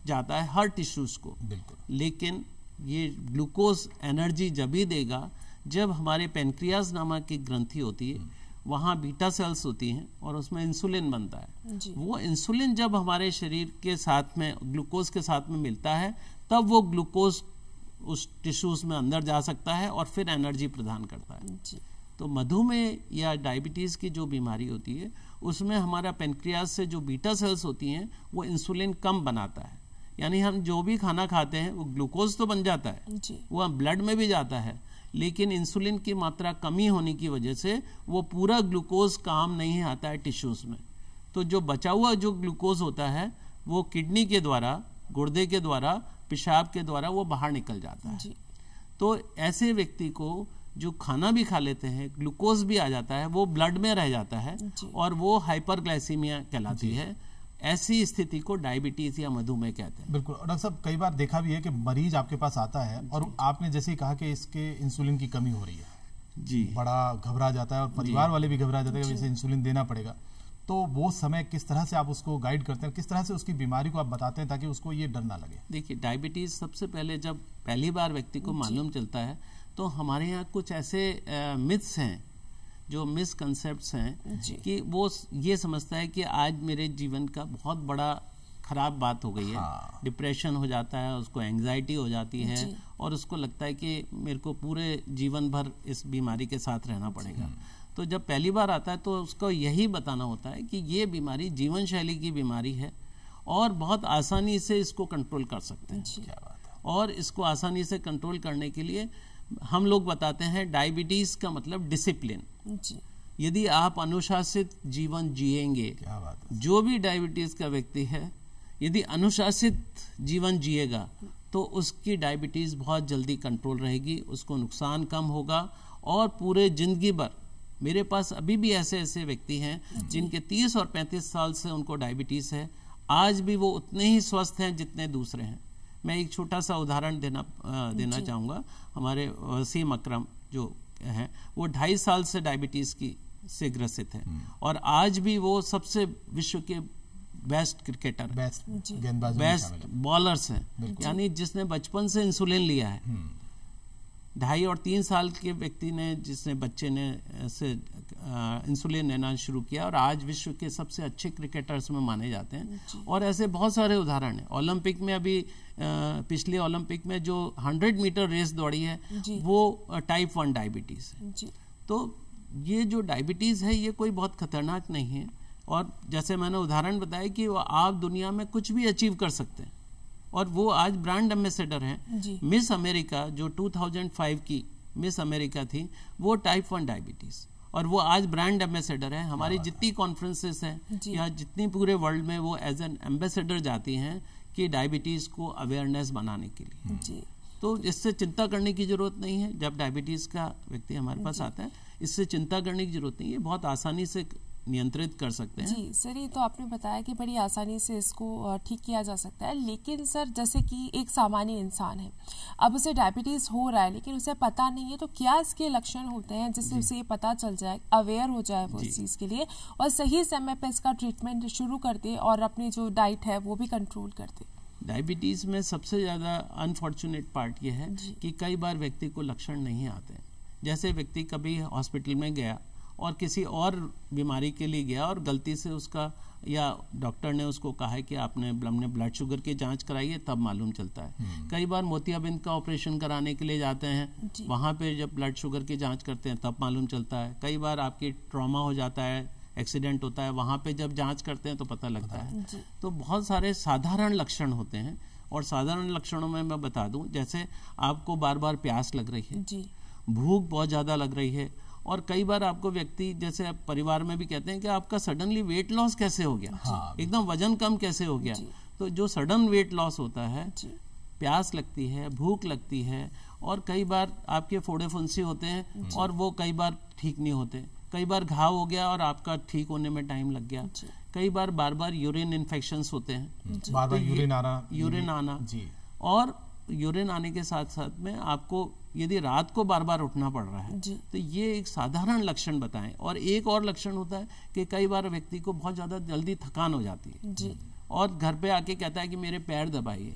जाता है हर टिश्यूज को, बिल्कुल। लेकिन ये ग्लूकोज एनर्जी जब भी देगा जब हमारे पेनक्रियाज नामक की ग्रंथि होती है, वहाँ बीटा सेल्स होती हैं और उसमें इंसुलिन बनता है। जी। वो इंसुलिन जब हमारे शरीर के साथ में ग्लूकोज के साथ में मिलता है तब वो ग्लूकोज उस टिश्यूज में अंदर जा सकता है और फिर एनर्जी प्रदान करता है। जी। तो मधुमेह या डायबिटीज़ की जो बीमारी होती है उसमें हमारा पेनक्रियाज से जो बीटा सेल्स होती हैं वो इंसुलिन कम बनाता है, यानी हम जो भी खाना खाते हैं वो ग्लूकोज तो बन जाता है, जी। वो ब्लड में भी जाता है, लेकिन इंसुलिन की मात्रा कमी होने की वजह से वो पूरा ग्लूकोज काम नहीं आता है टिश्यूज में। तो जो बचा हुआ जो ग्लूकोज होता है वो किडनी के द्वारा, गुर्दे के द्वारा, पेशाब के द्वारा वो बाहर निकल जाता है। जी। तो ऐसे व्यक्ति को जो खाना भी खा लेते हैं ग्लूकोज भी आ जाता है, वो ब्लड में रह जाता है जी। और वो हाइपरग्लाइसीमिया कहलाती है। ऐसी स्थिति को डायबिटीज या मधुमेह कहते हैं। बिल्कुल। और डॉक्टर साहब कई बार देखा भी है कि मरीज आपके पास आता है और आपने जैसे ही कहा कि इसके इंसुलिन की कमी हो रही है, जी, बड़ा घबरा जाता है और परिवार वाले भी घबरा जाते हैं कि इसे इंसुलिन देना पड़ेगा। तो वो समय किस तरह से आप उसको गाइड करते हैं, किस तरह से उसकी बीमारी को आप बताते हैं ताकि उसको ये डर ना लगे? देखिए, डायबिटीज सबसे पहले जब पहली बार व्यक्ति को मालूम चलता है तो हमारे यहाँ कुछ ऐसे मिथ्स हैं, जो मिसकंसेप्ट्स हैं कि वो ये समझता है कि आज मेरे जीवन का बहुत बड़ा खराब बात हो गई है। हाँ। डिप्रेशन हो जाता है, उसको एंग्जाइटी हो जाती है और उसको लगता है कि मेरे को पूरे जीवन भर इस बीमारी के साथ रहना पड़ेगा। तो जब पहली बार आता है तो उसको यही बताना होता है कि ये बीमारी जीवन शैली की बीमारी है और बहुत आसानी से इसको कंट्रोल कर सकते हैं। क्या बात है। और इसको आसानी से कंट्रोल करने के लिए हम लोग बताते हैं डायबिटीज का मतलब डिसिप्लिन। जी। यदि आप अनुशासित जीवन जिएंगे, क्या बात है। जो भी डायबिटीज का व्यक्ति है यदि अनुशासित जीवन जिएगा तो उसकी डायबिटीज बहुत जल्दी कंट्रोल रहेगी, उसको नुकसान कम होगा और पूरे जिंदगी भर। मेरे पास अभी भी ऐसे ऐसे व्यक्ति हैं जिनके तीस और पैंतीस साल से उनको डायबिटीज है, आज भी वो उतने ही स्वस्थ हैं जितने दूसरे हैं। मैं एक छोटा सा उदाहरण देना आ, देना चाहूँगा। हमारे वसीम अकरम जो हैं वो ढाई साल से डायबिटीज़ की से ग्रसित है और आज भी वो सबसे विश्व के बेस्ट क्रिकेटर, बेस्ट गेंदबाज, बेस्ट बॉलर्स हैं, यानी जिसने बचपन से इंसुलिन लिया है। ढाई और तीन साल के व्यक्ति ने, जिसने बच्चे ने से इंसुलिन लेना शुरू किया और आज विश्व के सबसे अच्छे क्रिकेटर्स में माने जाते हैं। और ऐसे बहुत सारे उदाहरण हैं। ओलंपिक में अभी पिछले ओलंपिक में जो हंड्रेड मीटर रेस दौड़ी है वो टाइप वन डायबिटीज है। तो ये जो डायबिटीज है ये कोई बहुत खतरनाक नहीं है और जैसे मैंने उदाहरण बताया कि आप दुनिया में कुछ भी अचीव कर सकते हैं और वो आज ब्रांड एम्बेसडर हैं। मिस अमेरिका जो दो हज़ार पाँच की मिस अमेरिका थी वो टाइप वन डायबिटीज और वो आज ब्रांड एम्बेसडर है। हमारी जितनी कॉन्फ्रेंसेस हैं या जितनी पूरे वर्ल्ड में वो एज एन एम्बेसडर जाती हैं कि डायबिटीज को अवेयरनेस बनाने के लिए। जी। तो इससे चिंता करने की जरूरत नहीं है। जब डायबिटीज का व्यक्ति हमारे पास आता है इससे चिंता करने की जरूरत नहीं है, बहुत आसानी से नियंत्रित कर सकते हैं। जी सर, ये तो आपने बताया कि बड़ी आसानी से इसको ठीक किया जा सकता है। लेकिन सर, जैसे कि एक सामान्य इंसान है, अब उसे डायबिटीज हो रहा है लेकिन उसे पता नहीं है, तो क्या इसके लक्षण होते हैं जिससे उसे ये पता चल जाए, अवेयर हो जाए वो इस चीज के लिए और सही समय पे इसका ट्रीटमेंट शुरू कर दे और अपनी जो डाइट है वो भी कंट्रोल कर दे? डायबिटीज में सबसे ज्यादा अनफॉर्चुनेट पार्ट ये है कि कई बार व्यक्ति को लक्षण नहीं आते। जैसे व्यक्ति कभी हॉस्पिटल में गया और किसी और बीमारी के लिए गया और गलती से उसका या डॉक्टर ने उसको कहा है कि आपने हमने ब्लड शुगर की जांच कराई है, तब मालूम चलता है। कई बार मोतियाबिंद का ऑपरेशन कराने के लिए जाते हैं, वहाँ पे जब ब्लड शुगर की जांच करते हैं तब मालूम चलता है। कई बार आपकी ट्रॉमा हो जाता है, एक्सीडेंट होता है, वहाँ पे जब जांच करते हैं तो पता लगता है। तो बहुत सारे साधारण लक्षण होते हैं और साधारण लक्षणों में मैं बता दूं, जैसे आपको बार बार प्यास लग रही है, भूख बहुत ज़्यादा लग रही है और कई बार आपको व्यक्ति, जैसे आप परिवार में भी कहते हैं कि आपका सडनली वेट लॉस कैसे हो गया, हाँ, एकदम वजन कम कैसे हो गया। तो जो सडन वेट लॉस होता है, प्यास लगती है, भूख लगती है और कई बार आपके फोड़े फुंसी होते हैं और वो कई बार ठीक नहीं होते। कई बार घाव हो गया और आपका ठीक होने में टाइम लग गया। कई बार बार बार यूरिन इन्फेक्शंस होते हैं, बार बार यूरिन आना यूरिन आना जी। और यूरिन आने के साथ साथ में आपको यदि रात को बार बार उठना पड़ रहा है तो ये एक साधारण लक्षण बताएं। और एक और लक्षण होता है कि कई बार व्यक्ति को बहुत ज्यादा जल्दी थकान हो जाती है जी। और घर पे आके कहता है कि मेरे पैर दबाइए,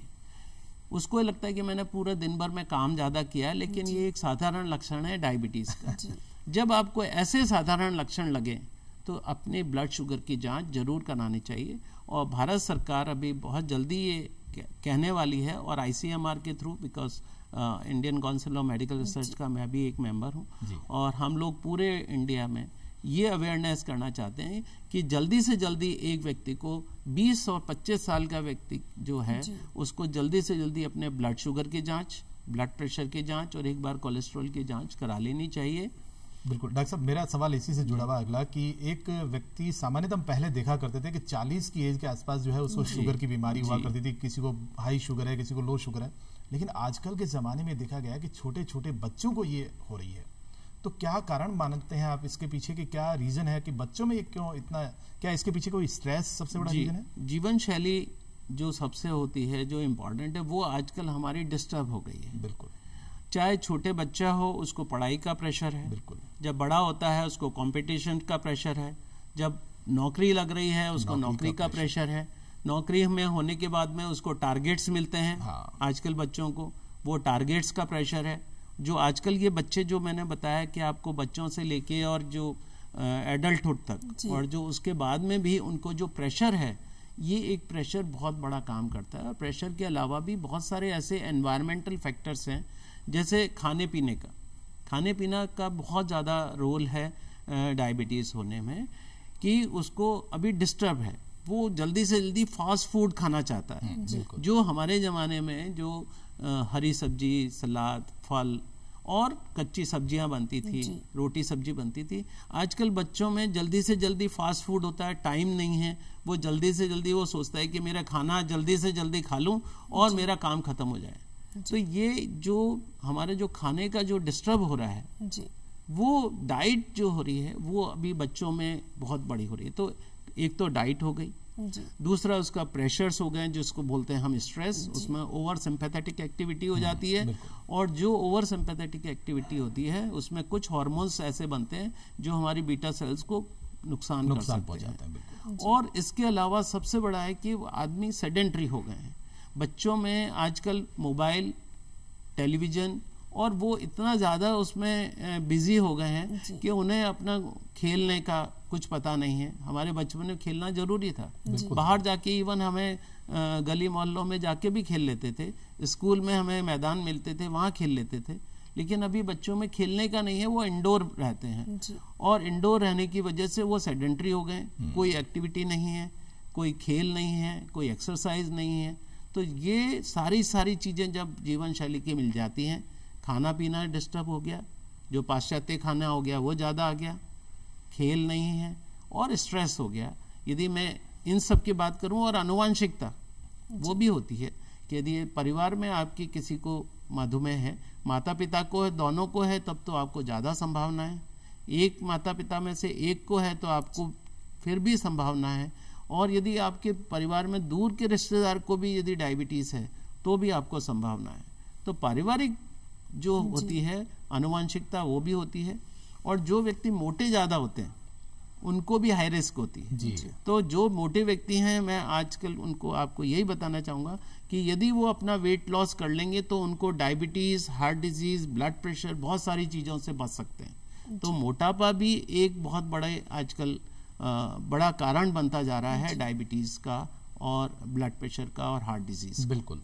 उसको लगता है कि मैंने पूरे दिन भर में काम ज़्यादा किया है, लेकिन ये एक साधारण लक्षण है डायबिटीज़ का। जब आपको ऐसे साधारण लक्षण लगे तो अपने ब्लड शुगर की जांच जरूर करानी चाहिए। और भारत सरकार अभी बहुत जल्दी ये कहने वाली है, और आईसीएमआर के through, because Indian Council of Medical Research का मैं भी एक मेंबर हूँ, और हम लोग पूरे इंडिया में ये अवेयरनेस करना चाहते हैं कि जल्दी से जल्दी एक व्यक्ति को बीस और पच्चीस साल का व्यक्ति जो है उसको जल्दी से जल्दी अपने ब्लड शुगर की जांच, ब्लड प्रेशर की जांच और एक बार कोलेस्ट्रॉल की जांच करा लेनी चाहिए। बिल्कुल डॉक्टर साहब, मेरा सवाल इसी से जुड़ा हुआ अगला कि एक व्यक्ति सामान्यतः हम पहले देखा करते थे कि चालीस की एज के आसपास जो है उसको शुगर की बीमारी हुआ करती थी, किसी को हाई शुगर है, किसी को लो शुगर है, लेकिन आजकल के जमाने में देखा गया कि छोटे छोटे बच्चों को ये हो रही है। तो क्या कारण मानते हैं आप इसके पीछे की, क्या रीजन है कि बच्चों में ये क्यों इतना, क्या इसके पीछे कोई स्ट्रेस सबसे बड़ा रीजन है? जीवन शैली जो सबसे होती है, जो इम्पोर्टेंट है, वो आजकल हमारी डिस्टर्ब हो गई है। बिल्कुल। चाहे छोटे बच्चा हो उसको पढ़ाई का प्रेशर है, बिल्कुल। जब बड़ा होता है उसको कंपटीशन का प्रेशर है, जब नौकरी लग रही है उसको नौकरी, नौकरी का, का प्रेशर है, नौकरी में होने के बाद में उसको टारगेट्स मिलते हैं। हाँ। आजकल बच्चों को वो टारगेट्स का प्रेशर है। जो आजकल ये बच्चे जो मैंने बताया कि आपको बच्चों से लेके और जो एडल्टहुड तक और जो उसके बाद में भी उनको जो प्रेशर है, ये एक प्रेशर बहुत बड़ा काम करता है। और प्रेशर के अलावा भी बहुत सारे ऐसे एनवायरमेंटल फैक्टर्स हैं, जैसे खाने पीने का खाने पीना का बहुत ज़्यादा रोल है डायबिटीज़ होने में, कि उसको अभी डिस्टर्ब है, वो जल्दी से जल्दी फास्ट फूड खाना चाहता है। जो हमारे ज़माने में जो आ, हरी सब्जी, सलाद, फल और कच्ची सब्जियां बनती थी, रोटी सब्जी बनती थी, आजकल बच्चों में जल्दी से जल्दी फास्ट फूड होता है, टाइम नहीं है, वो जल्दी से जल्दी वो सोचता है कि मेरा खाना जल्दी से जल्दी खा लूं और मेरा काम खत्म हो जाए। तो ये जो हमारे जो खाने का जो डिस्टर्ब हो रहा है जी, वो डाइट जो हो रही है वो अभी बच्चों में बहुत बड़ी हो रही है। तो एक तो डाइट हो गई, दूसरा उसका प्रेशर्स हो गए जिसको बोलते हैं हम स्ट्रेस, उसमें ओवर सिंपैथेटिक एक्टिविटी हो जाती है, और जो ओवर सिंपैथेटिक एक्टिविटी होती है उसमें कुछ हार्मोन्स ऐसे बनते हैं जो हमारी बीटा सेल्स को नुकसान, नुकसान कर सकते हैं। और इसके अलावा सबसे बड़ा है कि आदमी सेडेंटरी हो गए हैं। बच्चों में आजकल मोबाइल, टेलीविजन, और वो इतना ज़्यादा उसमें बिजी हो गए हैं कि उन्हें अपना खेलने का कुछ पता नहीं है। हमारे बचपन में खेलना जरूरी था, बाहर जाके इवन हमें गली मोहल्लों में जाके भी खेल लेते थे, स्कूल में हमें मैदान मिलते थे, वहाँ खेल लेते थे। लेकिन अभी बच्चों में खेलने का नहीं है, वो इंडोर रहते हैं, और इंडोर रहने की वजह से वो सेडेंटरी हो गए, कोई एक्टिविटी नहीं है, कोई खेल नहीं है, कोई एक्सरसाइज नहीं है। तो ये सारी सारी चीज़ें जब जीवन शैली की मिल जाती हैं, खाना पीना डिस्टर्ब हो गया, जो पाश्चात्य खाना हो गया वो ज़्यादा आ गया, खेल नहीं है, और स्ट्रेस हो गया। यदि मैं इन सब की बात करूं, और आनुवांशिकता वो भी होती है कि यदि परिवार में आपकी किसी को मधुमेह है, माता पिता को है, दोनों को है, तब तो आपको ज़्यादा संभावना है। एक माता पिता में से एक को है तो आपको फिर भी संभावना है, और यदि आपके परिवार में दूर के रिश्तेदार को भी यदि डायबिटीज़ है तो भी आपको संभावना है। तो पारिवारिक जो होती है आनुवांशिकता वो भी होती है, और जो व्यक्ति मोटे ज़्यादा होते हैं उनको भी हाई रिस्क होती है जी। तो जो मोटे व्यक्ति हैं, मैं आजकल उनको आपको यही बताना चाहूँगा कि यदि वो अपना वेट लॉस कर लेंगे तो उनको diabetes, heart disease, blood pressure, बहुत सारी चीज़ों से बच सकते हैं। तो मोटापा भी एक बहुत बड़े आजकल बड़ा कारण बनता जा रहा है डायबिटीज़ का, और ब्लड प्रेशर का, और हार्ट डिजीज़। बिल्कुल।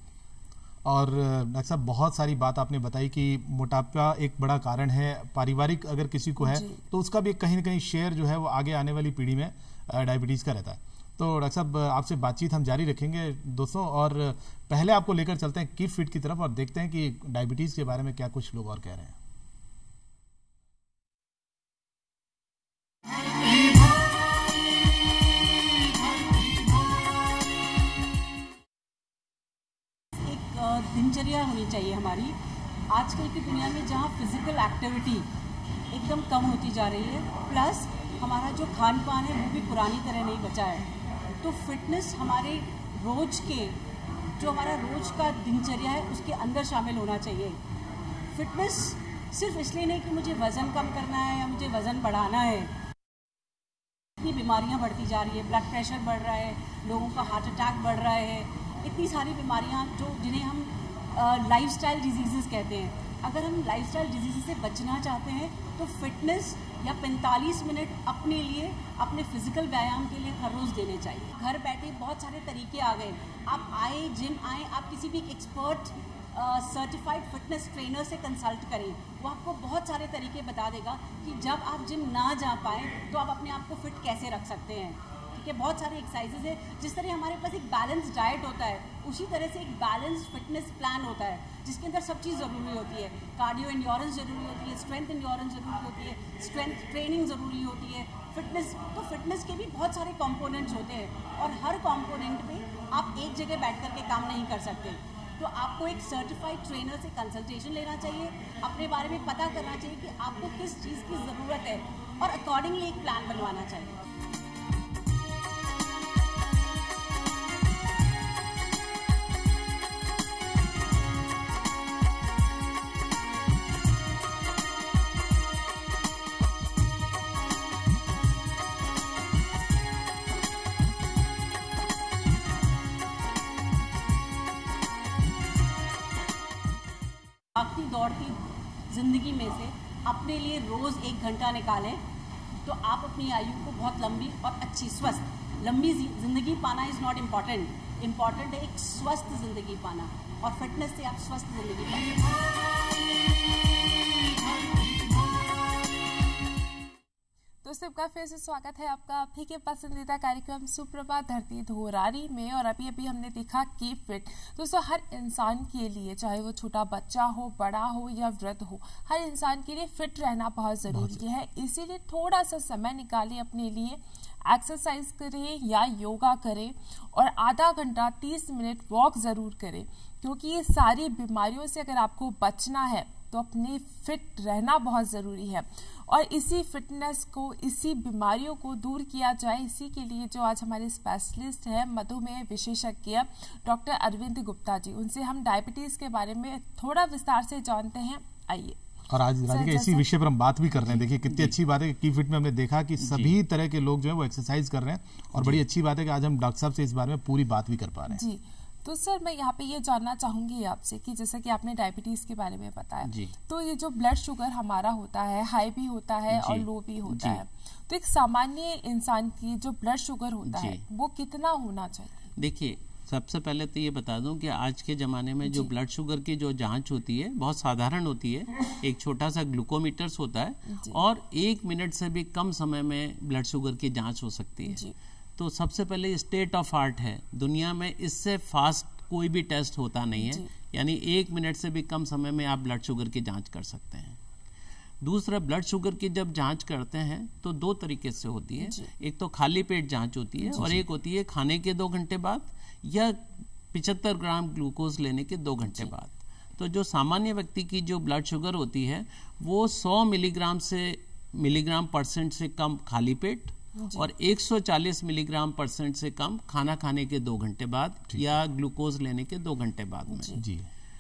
और डॉक्टर साहब, बहुत सारी बात आपने बताई कि मोटापा एक बड़ा कारण है, पारिवारिक अगर किसी को है तो उसका भी कहीं ना कहीं शेयर जो है वो आगे आने वाली पीढ़ी में डायबिटीज़ का रहता है। तो डॉक्टर साहब, आपसे बातचीत हम जारी रखेंगे दोस्तों, और पहले आपको लेकर चलते हैं कीप फिट की तरफ और देखते हैं कि डायबिटीज़ के बारे में क्या कुछ लोग और कह रहे हैं। दिनचर्या होनी चाहिए हमारी। आजकल की दुनिया में जहाँ फिजिकल एक्टिविटी एकदम कम होती जा रही है, प्लस हमारा जो खान पान है वो भी पुरानी तरह नहीं बचा है, तो फिटनेस हमारे रोज के जो हमारा रोज का दिनचर्या है उसके अंदर शामिल होना चाहिए। फिटनेस सिर्फ इसलिए नहीं कि मुझे वज़न कम करना है या मुझे वज़न बढ़ाना है, इतनी बीमारियां बढ़ती जा रही है, ब्लड प्रेशर बढ़ रहा है, लोगों का हार्ट अटैक बढ़ रहा है, इतनी सारी बीमारियां जो जिन्हें हम लाइफस्टाइल डिजीज़ेस कहते हैं। अगर हम लाइफस्टाइल डिजीज़ से बचना चाहते हैं तो फिटनेस या पैंतालीस मिनट अपने लिए, अपने फिजिकल व्यायाम के लिए हर रोज़ देने चाहिए। घर बैठे बहुत सारे तरीके आ गए, आप आए, जिम आए, आप किसी भी एक्सपर्ट सर्टिफाइड फिटनेस ट्रेनर से कंसल्ट करें, वो आपको बहुत सारे तरीके बता देगा कि जब आप जिम ना जा पाएँ तो आप अपने आप को फिट कैसे रख सकते हैं। ठीक है, बहुत सारे एक्सरसाइजेज है। जिस तरह हमारे पास एक बैलेंस डाइट होता है, उसी तरह से एक बैलेंस फिटनेस प्लान होता है जिसके अंदर सब चीज़ ज़रूरी होती है। कार्डियो एंड्योरेंस ज़रूरी होती है, स्ट्रेंथ एंड्योरेंस ज़रूरी होती है, स्ट्रेंथ ट्रेनिंग ज़रूरी होती है, फिटनेस। तो फिटनेस के भी बहुत सारे कंपोनेंट्स होते हैं और हर कंपोनेंट में आप एक जगह बैठ कर के काम नहीं कर सकते। तो आपको एक सर्टिफाइड ट्रेनर से कंसल्टेशन लेना चाहिए, अपने बारे में पता करना चाहिए कि आपको किस चीज़ की ज़रूरत है और अकॉर्डिंगली एक प्लान बनवाना चाहिए। भागती दौड़ती ज़िंदगी में से अपने लिए रोज़ एक घंटा निकालें तो आप अपनी आयु को बहुत लंबी और अच्छी स्वस्थ लंबी ज़िंदगी पाना इज़ नॉट इम्पॉर्टेंट, इम्पॉर्टेंट है एक स्वस्थ ज़िंदगी पाना, और फिटनेस से आप स्वस्थ ज़िंदगी पाएंगे। दोस्तों आपका फिर से स्वागत है आपका आप ही के पसंदीदा कार्यक्रम सुप्रभात धरती धोरारी में। और अभी अभी हमने देखा कीप फिट। दोस्तों हर इंसान के लिए, चाहे वो छोटा बच्चा हो, बड़ा हो या वृद्ध हो, हर इंसान के लिए फिट रहना बहुत जरूरी है। इसीलिए थोड़ा सा समय निकालें अपने लिए, एक्सरसाइज करें या योगा करें और आधा घंटा तीस मिनट वॉक जरूर करें, क्योंकि ये सारी बीमारियों से अगर आपको बचना है तो अपने फिट रहना बहुत ज़रूरी है। और इसी फिटनेस को, इसी बीमारियों को दूर किया जाए, इसी के लिए जो आज हमारे स्पेशलिस्ट हैं मधुमेह विशेषज्ञ डॉक्टर अरविंद गुप्ता जी, उनसे हम डायबिटीज़ के बारे में थोड़ा विस्तार से जानते हैं। आइए। और आज राधिका इसी विषय पर हम बात भी कर रहे हैं। देखिए कितनी अच्छी बात है कि फिट में हमने देखा कि सभी तरह के लोग जो है वो एक्सरसाइज कर रहे हैं, और बड़ी अच्छी बात है कि आज हम डॉक्टर साहब से इस बारे में पूरी बात भी कर पा रहे हैं। जी, तो सर मैं यहाँ पे ये जानना चाहूंगी आपसे कि जैसा कि आपने डायबिटीज के बारे में बताया, तो ये जो ब्लड शुगर हमारा होता है, हाई भी होता है और लो भी होता है, तो एक सामान्य इंसान की जो ब्लड शुगर होता है वो कितना होना चाहिए? देखिए, सबसे पहले तो ये बता दूं कि आज के ज़माने में जो ब्लड शुगर की जो जांच होती है बहुत साधारण होती है। एक छोटा सा ग्लूकोमीटर्स होता है और एक मिनट से भी कम समय में ब्लड शुगर की जांच हो सकती है। तो सबसे पहले स्टेट ऑफ आर्ट है, दुनिया में इससे फास्ट कोई भी टेस्ट होता नहीं है, यानी एक मिनट से भी कम समय में आप ब्लड शुगर की जांच कर सकते हैं। दूसरा, ब्लड शुगर की जब जांच करते हैं तो दो तरीके से होती है। एक तो खाली पेट जांच होती है और एक होती है खाने के दो घंटे बाद या पिचहत्तर ग्राम ग्लूकोज लेने के दो घंटे बाद। तो जो सामान्य व्यक्ति की जो ब्लड शुगर होती है वो सौ मिलीग्राम से मिलीग्राम परसेंट से कम खाली पेट और एक सौ चालीस मिलीग्राम परसेंट से कम खाना खाने के दो घंटे बाद या ग्लूकोज लेने के दो घंटे बाद में। जी।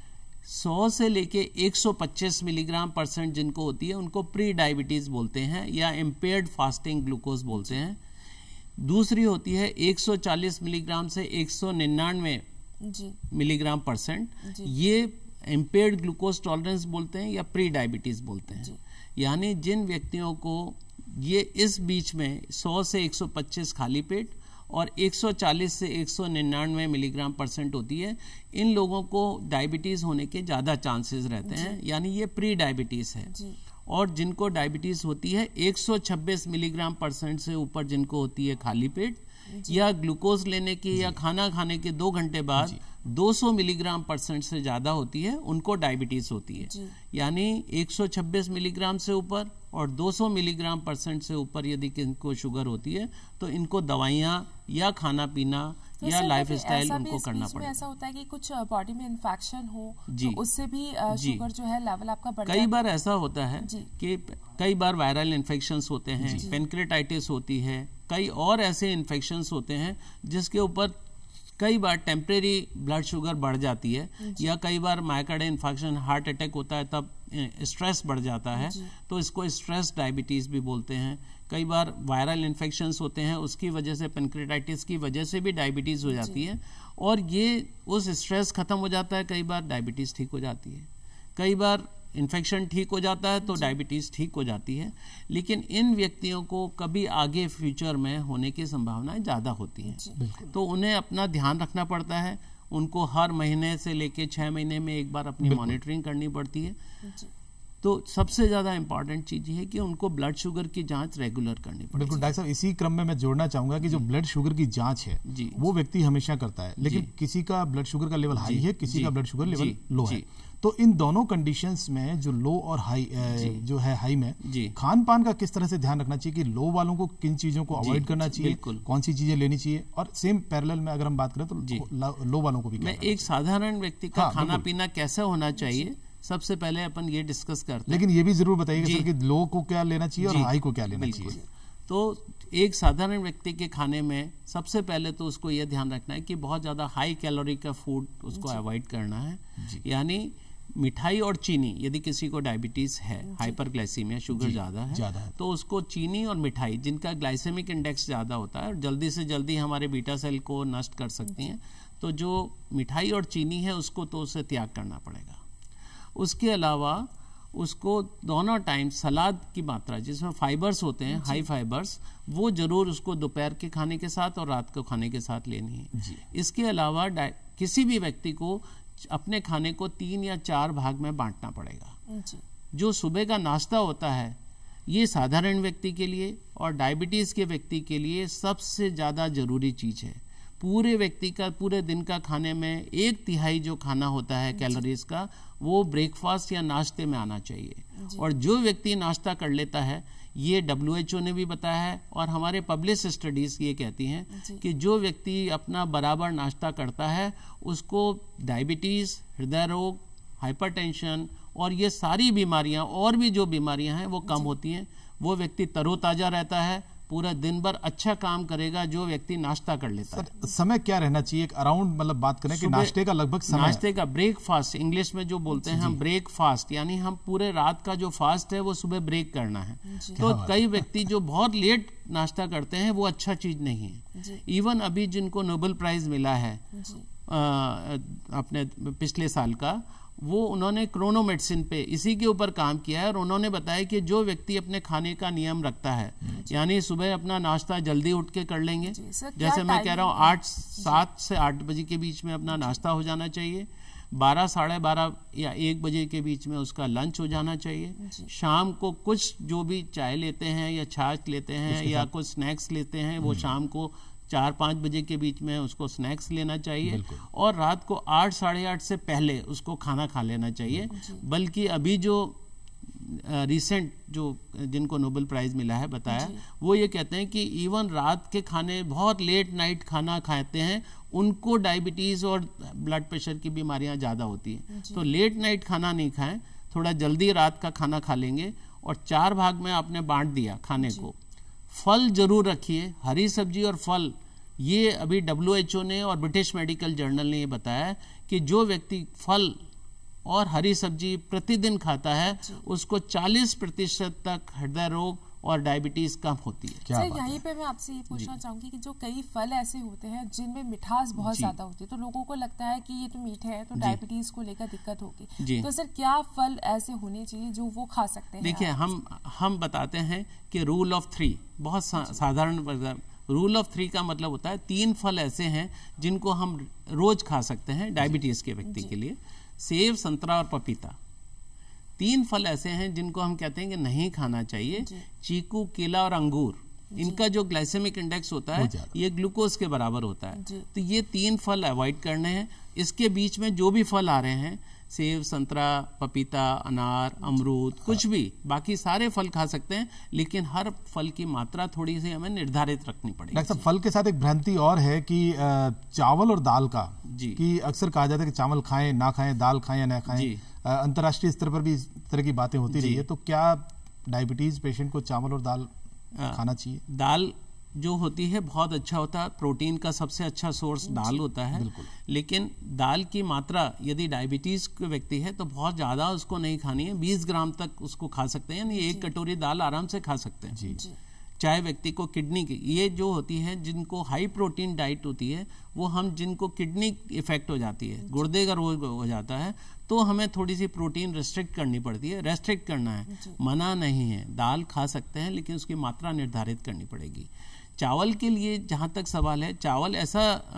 सौ से लेके एक सौ पच्चीस मिलीग्राम परसेंट जिनको होती है उनको प्री डायबिटीज बोलते हैं या इम्पेयर्ड फास्टिंग ग्लूकोज बोलते हैं। दूसरी होती है एक सौ चालीस मिलीग्राम से एक सौ निन्यानवे मिलीग्राम परसेंट, ये इम्पेयर्ड ग्लूकोज टॉलरेंस बोलते हैं या प्री डायबिटीज बोलते हैं। यानी जिन व्यक्तियों को ये इस बीच में सौ से एक सौ पच्चीस खाली पेट और एक सौ चालीस से एक सौ निन्यानवे मिलीग्राम परसेंट होती है, इन लोगों को डायबिटीज होने के ज़्यादा चांसेस रहते हैं, यानी ये प्री डायबिटीज है। और जिनको डायबिटीज होती है एक सौ छब्बीस मिलीग्राम परसेंट से ऊपर जिनको होती है खाली पेट या ग्लूकोज लेने के या खाना खाने के दो घंटे बाद दो सौ मिलीग्राम परसेंट से ज़्यादा होती है, उनको डायबिटीज होती है। यानी एक सौ छब्बीस मिलीग्राम से ऊपर और दो सौ मिलीग्राम परसेंट से ऊपर यदि इनको शुगर होती है तो इनको दवाइयाँ या खाना पीना तो या लाइफ स्टाइल उनको करना पड़ेगा। ऐसा होता है कि कुछ बॉडी में इन्फेक्शन हो तो उससे भी शुगर जो है लेवल आपका बढ़ कई बार ऐसा होता है कि कई बार वायरल इन्फेक्शंस होते हैं, पेनक्रेटाइटिस होती है, कई और ऐसे इन्फेक्शंस होते हैं जिसके ऊपर कई बार टेम्परेरी ब्लड शुगर बढ़ जाती है, या कई बार मायोकार्डियल इन्फार्क्शन हार्ट अटैक होता है तब स्ट्रेस बढ़ जाता है, तो इसको स्ट्रेस डायबिटीज भी बोलते हैं। कई बार वायरल इन्फेक्शंस होते हैं, उसकी वजह से पेनक्रेटाइटिस की वजह से भी डायबिटीज हो जाती है, और ये उस स्ट्रेस खत्म हो जाता है, कई बार डायबिटीज ठीक हो जाती है। कई बार इन्फेक्शन ठीक हो जाता है तो डायबिटीज ठीक हो जाती है, लेकिन इन व्यक्तियों को कभी आगे फ्यूचर में होने की संभावनाएं ज़्यादा होती हैं, तो उन्हें अपना ध्यान रखना पड़ता है। उनको हर महीने से लेके छः महीने में एक बार अपनी मॉनिटरिंग करनी पड़ती है। तो सबसे ज्यादा इंपॉर्टेंट चीज है कि उनको ब्लड शुगर की जांच रेगुलर करनी पड़ेगी। बिल्कुल डॉक्टर साहब, इसी क्रम में मैं जोड़ना चाहूंगा कि जो ब्लड शुगर की जांच है वो व्यक्ति हमेशा करता है, लेकिन किसी का ब्लड शुगर का लेवल हाई है, किसी का ब्लड शुगर लेवल लो है, तो इन दोनों कंडीशंस में जो लो और हाई जो है हाई में खान पान का किस तरह से ध्यान रखना चाहिए कि लो वालों को किन चीजों को अवॉइड करना चाहिए, कौन सी चीजें लेनी चाहिए, और सेम पैरेलल में अगर हम बात करें तो लो वालों को भी। मैं एक साधारण व्यक्ति का खाना पीना कैसे होना चाहिए सबसे पहले अपन ये डिस्कस करते हैं, लेकिन ये भी जरूर बताइएगा सर कि लो को क्या लेना चाहिए और हाई को क्या लेना चाहिए। तो एक साधारण व्यक्ति के खाने में सबसे पहले तो उसको ये ध्यान रखना है कि बहुत ज्यादा हाई कैलोरी का फूड उसको अवॉइड करना है, यानी मिठाई और चीनी। यदि किसी को डायबिटीज है, हाइपरग्लाइसीमिया, शुगर ज्यादा है, है तो उसको चीनी और मिठाई जिनका ग्लाइसेमिक इंडेक्स ज्यादा होता है और जल्दी से जल्दी हमारे बीटा सेल को नष्ट कर सकती हैं, तो जो मिठाई और चीनी है उसको तो उसे त्याग करना पड़ेगा। उसके अलावा उसको दोनों टाइम सलाद की मात्रा जिसमें फाइबर्स होते हैं, हाई फाइबर्स, वो जरूर उसको दोपहर के खाने के साथ और रात को खाने के साथ लेनी है। इसके अलावा किसी भी व्यक्ति को अपने खाने को तीन या चार भाग में बांटना पड़ेगा। जो सुबह का नाश्ता होता है ये साधारण व्यक्ति के लिए और डायबिटीज के व्यक्ति के लिए सबसे ज्यादा जरूरी चीज है। पूरे व्यक्ति का पूरे दिन का खाने में एक तिहाई जो खाना होता है कैलोरीज का, वो ब्रेकफास्ट या नाश्ते में आना चाहिए। और जो व्यक्ति नाश्ता कर लेता है, ये डब्ल्यू एच ओ ने भी बताया है और हमारे पब्लिश स्टडीज ये कहती हैं कि जो व्यक्ति अपना बराबर नाश्ता करता है उसको डायबिटीज, हृदय रोग, हाइपरटेंशन और ये सारी बीमारियां और भी जो बीमारियां हैं वो कम होती हैं। वो व्यक्ति तरोताजा रहता है, पूरा दिन भर अच्छा काम करेगा जो व्यक्ति नाश्ता कर लेता है। समय क्या रहना चाहिए, एक अराउंड मतलब बात करें कि नाश्ते का लगभग समय, नाश्ते का ब्रेकफास्ट इंग्लिश में जो बोलते हैं हम ब्रेकफास्ट, यानी हम पूरे रात का जो फास्ट है वो सुबह ब्रेक करना है। तो कई व्यक्ति जो बहुत लेट नाश्ता करते हैं वो अच्छा चीज नहीं है। इवन अभी जिनको नोबेल प्राइज मिला है अपने पिछले साल का, वो उन्होंने क्रोनो मेडिसिन पे इसी के ऊपर काम किया है और उन्होंने बताया कि जो व्यक्ति अपने खाने का नियम रखता है, यानी सुबह अपना नाश्ता जल्दी उठ के कर लेंगे, जैसे मैं कह रहा हूँ आठ सात से आठ बजे के बीच में अपना नाश्ता हो जाना चाहिए, बारह साढ़े बारह या एक बजे के बीच में उसका लंच हो जाना चाहिए, शाम को कुछ जो भी चाय लेते हैं या छाछ लेते हैं या कुछ स्नैक्स लेते हैं वो शाम को चार पाँच बजे के बीच में उसको स्नैक्स लेना चाहिए, और रात को आठ साढ़े आठ से पहले उसको खाना खा लेना चाहिए। बल्कि अभी जो रिसेंट जो जिनको नोबेल प्राइज मिला है बताया, वो ये कहते हैं कि इवन रात के खाने बहुत लेट नाइट खाना खाते हैं उनको डायबिटीज और ब्लड प्रेशर की बीमारियां ज्यादा होती हैं। तो लेट नाइट खाना नहीं खाएं, थोड़ा जल्दी रात का खाना खा लेंगे। और चार भाग में आपने बांट दिया खाने को। फल जरूर रखिए, हरी सब्जी और फल। ये अभी डब्ल्यू एच ओ ने और ब्रिटिश मेडिकल जर्नल ने ये बताया कि जो व्यक्ति फल और हरी सब्जी प्रतिदिन खाता है उसको चालीस प्रतिशत तक हृदय रोग और डायबिटीज कम होती है। सर यहीं पे मैं आपसे ये पूछना चाहूंगी कि जो कई फल ऐसे होते हैं जिनमें मिठास बहुत ज्यादा होती है, तो लोगों को लगता है कि ये तो मीठे है तो डायबिटीज को लेकर दिक्कत होगी, तो सर क्या फल ऐसे होने चाहिए जो वो खा सकते हैं? देखिए, हम हम बताते हैं कि रूल ऑफ थ्री बहुत सा, साधारण रूल ऑफ थ्री का मतलब होता है तीन फल ऐसे हैं जिनको हम रोज खा सकते हैं डायबिटीज के व्यक्ति के लिए। सेब, संतरा और पपीता। तीन फल ऐसे हैं जिनको हम कहते हैं कि नहीं खाना चाहिए, चीकू, केला और अंगूर। इनका जो ग्लाइसेमिक इंडेक्स होता है ये ग्लूकोज के बराबर होता है, तो ये तीन फल अवॉइड करने हैं। इसके बीच में जो भी फल आ रहे हैं, सेब, संतरा, पपीता, अनार, अमरूद, कुछ भी, बाकी सारे फल खा सकते हैं, लेकिन हर फल की मात्रा थोड़ी सी हमें निर्धारित रखनी पड़ेगी। डॉक्टर साहब, फल के साथ एक भ्रांति और है कि चावल और दाल का, कि अक्सर कहा जाता है कि चावल खाएं ना खाएं, दाल खाएं या ना खाएं। अंतर्राष्ट्रीय स्तर पर भी इस तरह की बातें होती रही है, तो क्या डायबिटीज पेशेंट को चावल और दाल खाना चाहिए? दाल जो होती है बहुत अच्छा होता है। प्रोटीन का सबसे अच्छा सोर्स दाल होता है, लेकिन दाल की मात्रा यदि डायबिटीज के व्यक्ति है तो बहुत ज़्यादा उसको नहीं खानी है। बीस ग्राम तक उसको खा सकते हैं, यानी एक कटोरी दाल आराम से खा सकते हैं। जी। चाहे व्यक्ति को किडनी की, ये जो होती है जिनको हाई प्रोटीन डाइट होती है, वो हम जिनको किडनी इफेक्ट हो जाती है, गुर्दे का रोग हो जाता है, तो हमें थोड़ी सी प्रोटीन रेस्ट्रिक्ट करनी पड़ती है। रेस्ट्रिक्ट करना है, मना नहीं है, दाल खा सकते हैं, लेकिन उसकी मात्रा निर्धारित करनी पड़ेगी। चावल के लिए जहाँ तक सवाल है, चावल ऐसा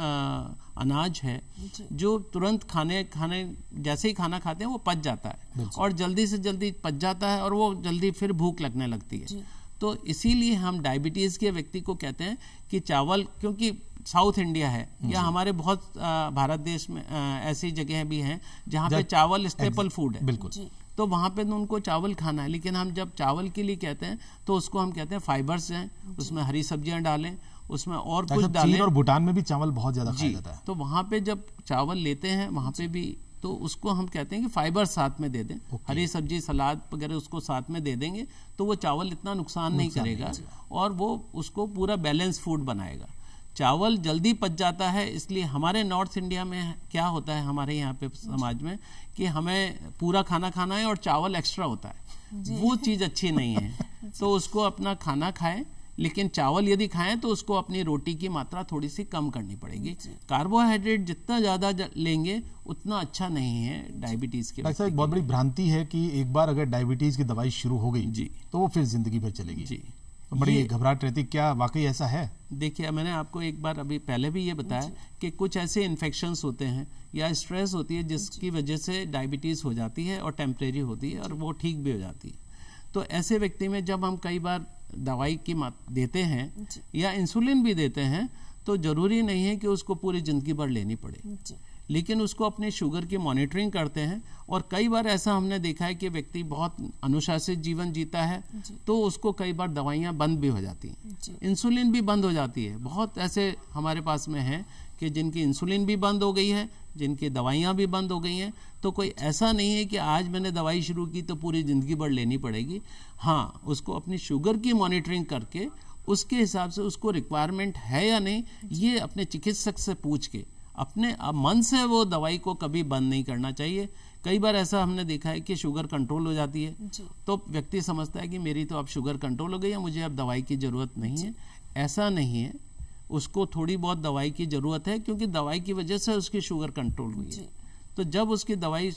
आ, अनाज है जो तुरंत खाने खाने जैसे ही खाना खाते हैं वो पच जाता है और जल्दी से जल्दी पच जाता है और वो जल्दी फिर भूख लगने लगती है। तो इसीलिए हम डायबिटीज के व्यक्ति को कहते हैं कि चावल, क्योंकि साउथ इंडिया है या हमारे बहुत आ, भारत देश में आ, ऐसी जगह भी हैं जहाँ पे चावल स्टेपल फूड है, बिल्कुल, तो वहाँ पे तो उनको चावल खाना है। लेकिन हम जब चावल के लिए कहते हैं तो उसको हम कहते हैं फाइबर्स हैं, उसमें हरी सब्जियां डालें, उसमें और कुछ डालें। चीन और भूटान में भी चावल बहुत ज्यादा खाया जाता है, तो वहाँ पे जब चावल लेते हैं वहाँ पे भी तो उसको हम कहते हैं कि फाइबर साथ में दे दें, हरी सब्जी सलाद वगैरह उसको साथ में दे देंगे तो वो चावल इतना नुकसान नहीं करेगा और वो उसको पूरा बैलेंस फूड बनाएगा। चावल जल्दी पच जाता है, इसलिए हमारे नॉर्थ इंडिया में क्या होता है, हमारे यहाँ पे समाज में, कि हमें पूरा खाना खाना है और चावल एक्स्ट्रा होता है, वो चीज़ अच्छी नहीं है। तो उसको अपना खाना खाएं, लेकिन चावल यदि खाएं तो उसको अपनी रोटी की मात्रा थोड़ी सी कम करनी पड़ेगी। कार्बोहाइड्रेट जितना ज़्यादा लेंगे उतना अच्छा नहीं है डायबिटीज़ के। डॉक्टर साहब, एक बहुत बड़ी भ्रांति है कि एक बार अगर डायबिटीज़ की दवाई शुरू हो गई जी तो वो फिर जिंदगी भर चलेगी। जी, तो बड़ी घबराहट रहती, क्या वाकई ऐसा है? देखिए, मैंने आपको एक बार अभी पहले भी ये बताया कि कुछ ऐसे इन्फेक्शंस होते हैं या स्ट्रेस होती है जिसकी वजह से डायबिटीज़ हो जाती है और टेम्परेरी होती है और वो ठीक भी हो जाती है। तो ऐसे व्यक्ति में जब हम कई बार दवाई की मात देते हैं या इंसुलिन भी देते हैं तो जरूरी नहीं है कि उसको पूरी जिंदगी भर लेनी पड़े, लेकिन उसको अपने शुगर की मॉनिटरिंग करते हैं। और कई बार ऐसा हमने देखा है कि व्यक्ति बहुत अनुशासित जीवन जीता है तो उसको कई बार दवाइयाँ बंद भी हो जाती हैं, इंसुलिन भी बंद हो जाती है। बहुत ऐसे हमारे पास में हैं कि जिनकी इंसुलिन भी बंद हो गई है, जिनकी दवाइयाँ भी बंद हो गई हैं। तो कोई ऐसा नहीं है कि आज मैंने दवाई शुरू की तो पूरी ज़िंदगी भर लेनी पड़ेगी। हाँ, उसको अपनी शुगर की मॉनिटरिंग करके उसके हिसाब से उसको रिक्वायरमेंट है या नहीं, ये अपने चिकित्सक से पूछ के अपने मन से वो दवाई को कभी बंद नहीं करना चाहिए। कई बार ऐसा हमने देखा है कि शुगर कंट्रोल हो जाती है तो व्यक्ति समझता है कि मेरी तो अब शुगर कंट्रोल हो गई है, मुझे अब दवाई की ज़रूरत नहीं है। ऐसा नहीं है, उसको थोड़ी बहुत दवाई की ज़रूरत है क्योंकि दवाई की वजह से उसकी शुगर कंट्रोल हुई है। तो जब उसकी दवाई,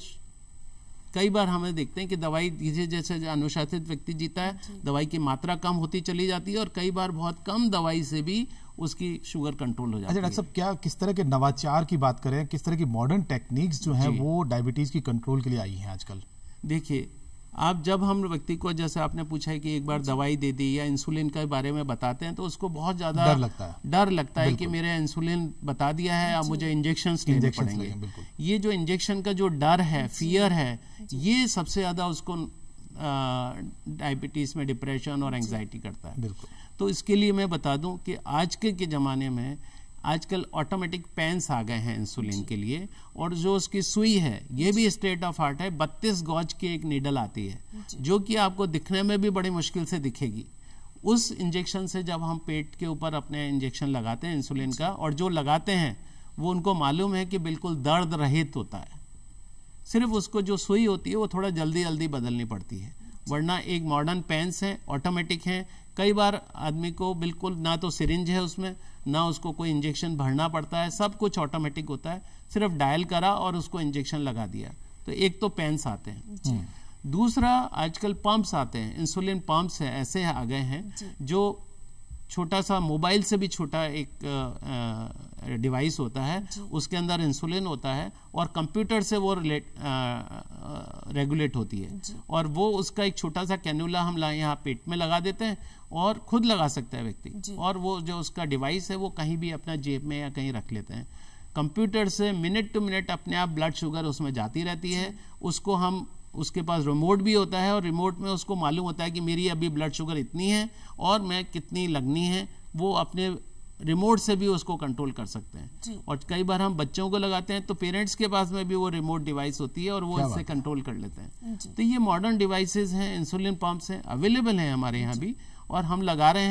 कई बार हमें देखते हैं कि दवाई जैसे जैसे अनुशासित व्यक्ति जीता है दवाई की मात्रा कम होती चली जाती है और कई बार बहुत कम दवाई से भी उसकी शुगर कंट्रोल हो जाती है। अच्छा डॉक्टर साहब, क्या किस तरह के नवाचार की बात करें, किस तरह की मॉडर्न टेक्निक्स जो हैं वो डायबिटीज़ की कंट्रोल के लिए आई हैं आजकल? देखिए, आप जब हम व्यक्ति को, जैसे आपने पूछा है कि एक बार दवाई दे दी या इंसुलिन के बारे में बताते हैं तो उसको बहुत ज्यादा डर लगता है डर लगता है कि मेरे इंसुलिन बता दिया है, अब मुझे इंजेक्शंस लेने पड़ेंगे। ये जो इंजेक्शन का जो डर है, फियर है, ये सबसे ज्यादा उसको डायबिटीज में डिप्रेशन और एंग्जाइटी करता है। तो इसके लिए मैं बता दूं कि आज के के ज़माने में आजकल ऑटोमेटिक पेन्स आ गए हैं इंसुलिन के लिए, और जो उसकी सुई है ये भी स्टेट ऑफ आर्ट है। बत्तीस गॉज की एक नीडल आती है जो कि आपको दिखने में भी बड़ी मुश्किल से दिखेगी। उस इंजेक्शन से जब हम पेट के ऊपर अपने इंजेक्शन लगाते हैं इंसुलिन का, और जो लगाते हैं वो उनको मालूम है कि बिल्कुल दर्द रहित होता है, सिर्फ उसको जो सुई होती है वो थोड़ा जल्दी जल्दी बदलनी पड़ती है। वरना एक मॉडर्न पेन्स हैं, ऑटोमेटिक हैं। कई बार आदमी को बिल्कुल ना तो सिरिंज है उसमें, ना उसको कोई इंजेक्शन भरना पड़ता है, सब कुछ ऑटोमेटिक होता है, सिर्फ डायल करा और उसको इंजेक्शन लगा दिया। तो एक तो पेन्स आते हैं, दूसरा आजकल पंप्स आते हैं, इंसुलिन पंप्स है, ऐसे आ गए हैं जो छोटा सा मोबाइल से भी छोटा एक डिवाइस होता है, उसके अंदर इंसुलिन होता है और कंप्यूटर से वो रिलेट रेगुलेट होती है, और वो उसका एक छोटा सा कैन्यूला हम यहाँ पेट में लगा देते हैं और खुद लगा सकता है व्यक्ति, और वो जो उसका डिवाइस है वो कहीं भी अपना जेब में या कहीं रख लेते हैं। कंप्यूटर से मिनट टू मिनट अपने आप ब्लड शुगर उसमें जाती रहती है। उसको हम, उसके पास रिमोट भी होता है और रिमोट में उसको मालूम होता है कि मेरी अभी ब्लड शुगर इतनी है और मैं कितनी लगनी है, वो अपने रिमोट से भी उसको कंट्रोल कर सकते हैं। और कई बार हम बच्चों को लगाते हैं तो पेरेंट्स के पास में भी वो रिमोट डिवाइस होती है और वो इससे कंट्रोल कर लेते हैं। तो ये मॉडर्न डिवाइसेस हैं, इंसुलिन पंप्स हैं, अवेलेबल हैं हमारे यहाँ भी, और हम लगा रहे हैं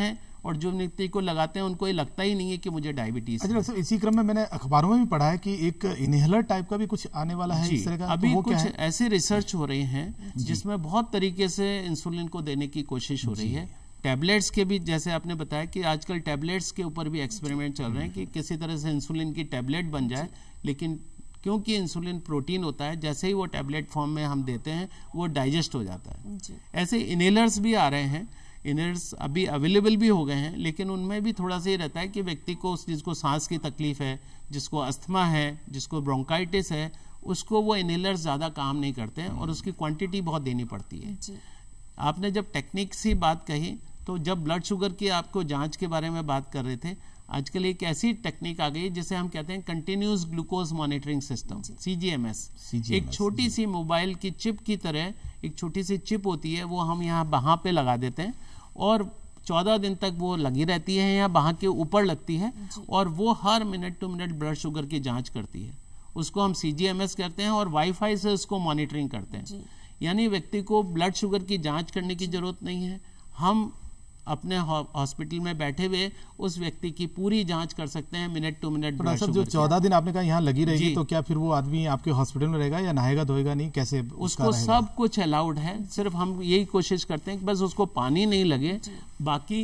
और जो व्यक्ति को लगाते हैं उनको ये लगता ही नहीं है कि मुझे डायबिटीज। अच्छा डॉक्टर, इसी क्रम में मैंने अखबारों में भी पढ़ा है कि एक इनहेलर टाइप का भी कुछ आने वाला है इस तरह का, अभी तो वो कुछ क्या है? ऐसे रिसर्च हो रही हैं जिसमें बहुत तरीके से इंसुलिन को देने की कोशिश हो रही है। टैबलेट्स के भी, जैसे आपने बताया कि आजकल टैबलेट्स के ऊपर भी एक्सपेरिमेंट चल रहे हैं कि किसी तरह से इंसुलिन की टैबलेट बन जाए, लेकिन क्योंकि इंसुलिन प्रोटीन होता है, जैसे ही वो टैबलेट फॉर्म में हम देते हैं वो डाइजेस्ट हो जाता है। ऐसे इनहेलर्स भी आ रहे हैं, इनहेलर्स अभी अवेलेबल भी हो गए हैं, लेकिन उनमें भी थोड़ा सा ये रहता है कि व्यक्ति को, जिसको सांस की तकलीफ है, जिसको अस्थमा है, जिसको ब्रोंकाइटिस है, उसको वो इनहेलर्स ज़्यादा काम नहीं करते हैं और उसकी क्वांटिटी बहुत देनी पड़ती है। आपने जब टेक्निक से बात कही, तो जब ब्लड शुगर की आपको जांच के बारे में बात कर रहे थे, आजकल एक ऐसी टेक्निक आ गई जिसे हम कहते हैं continuous glucose monitoring system, CGMS. एक छोटी सी मोबाइल की चिप की तरह एक छोटी सी चिप होती है, वो हम यहाँ बाहाँ पे लगा देते हैं और चौदह दिन तक वो लगी रहती है या बाहाँ के ऊपर लगती है और वो हर minute to minute blood sugar की जांच करती है। उसको हम सीजीएमएस कहते हैं और वाईफाई से उसको मॉनिटरिंग करते हैं। यानी व्यक्ति को ब्लड शुगर की जांच करने की जरूरत नहीं है, हम अपने हॉस्पिटल में बैठे हुए उस व्यक्ति की पूरी जांच कर सकते हैं minute to minute. Blood sugar जो चौदह दिन आपने कहा यहाँ लगी रहेगी, तो क्या फिर वो आदमी आपके हॉस्पिटल में रहेगा या नहाएगा धोएगा नहीं, कैसे? उसको सब कुछ अलाउड है, सिर्फ हम यही कोशिश करते हैं कि बस उसको पानी नहीं लगे, बाकी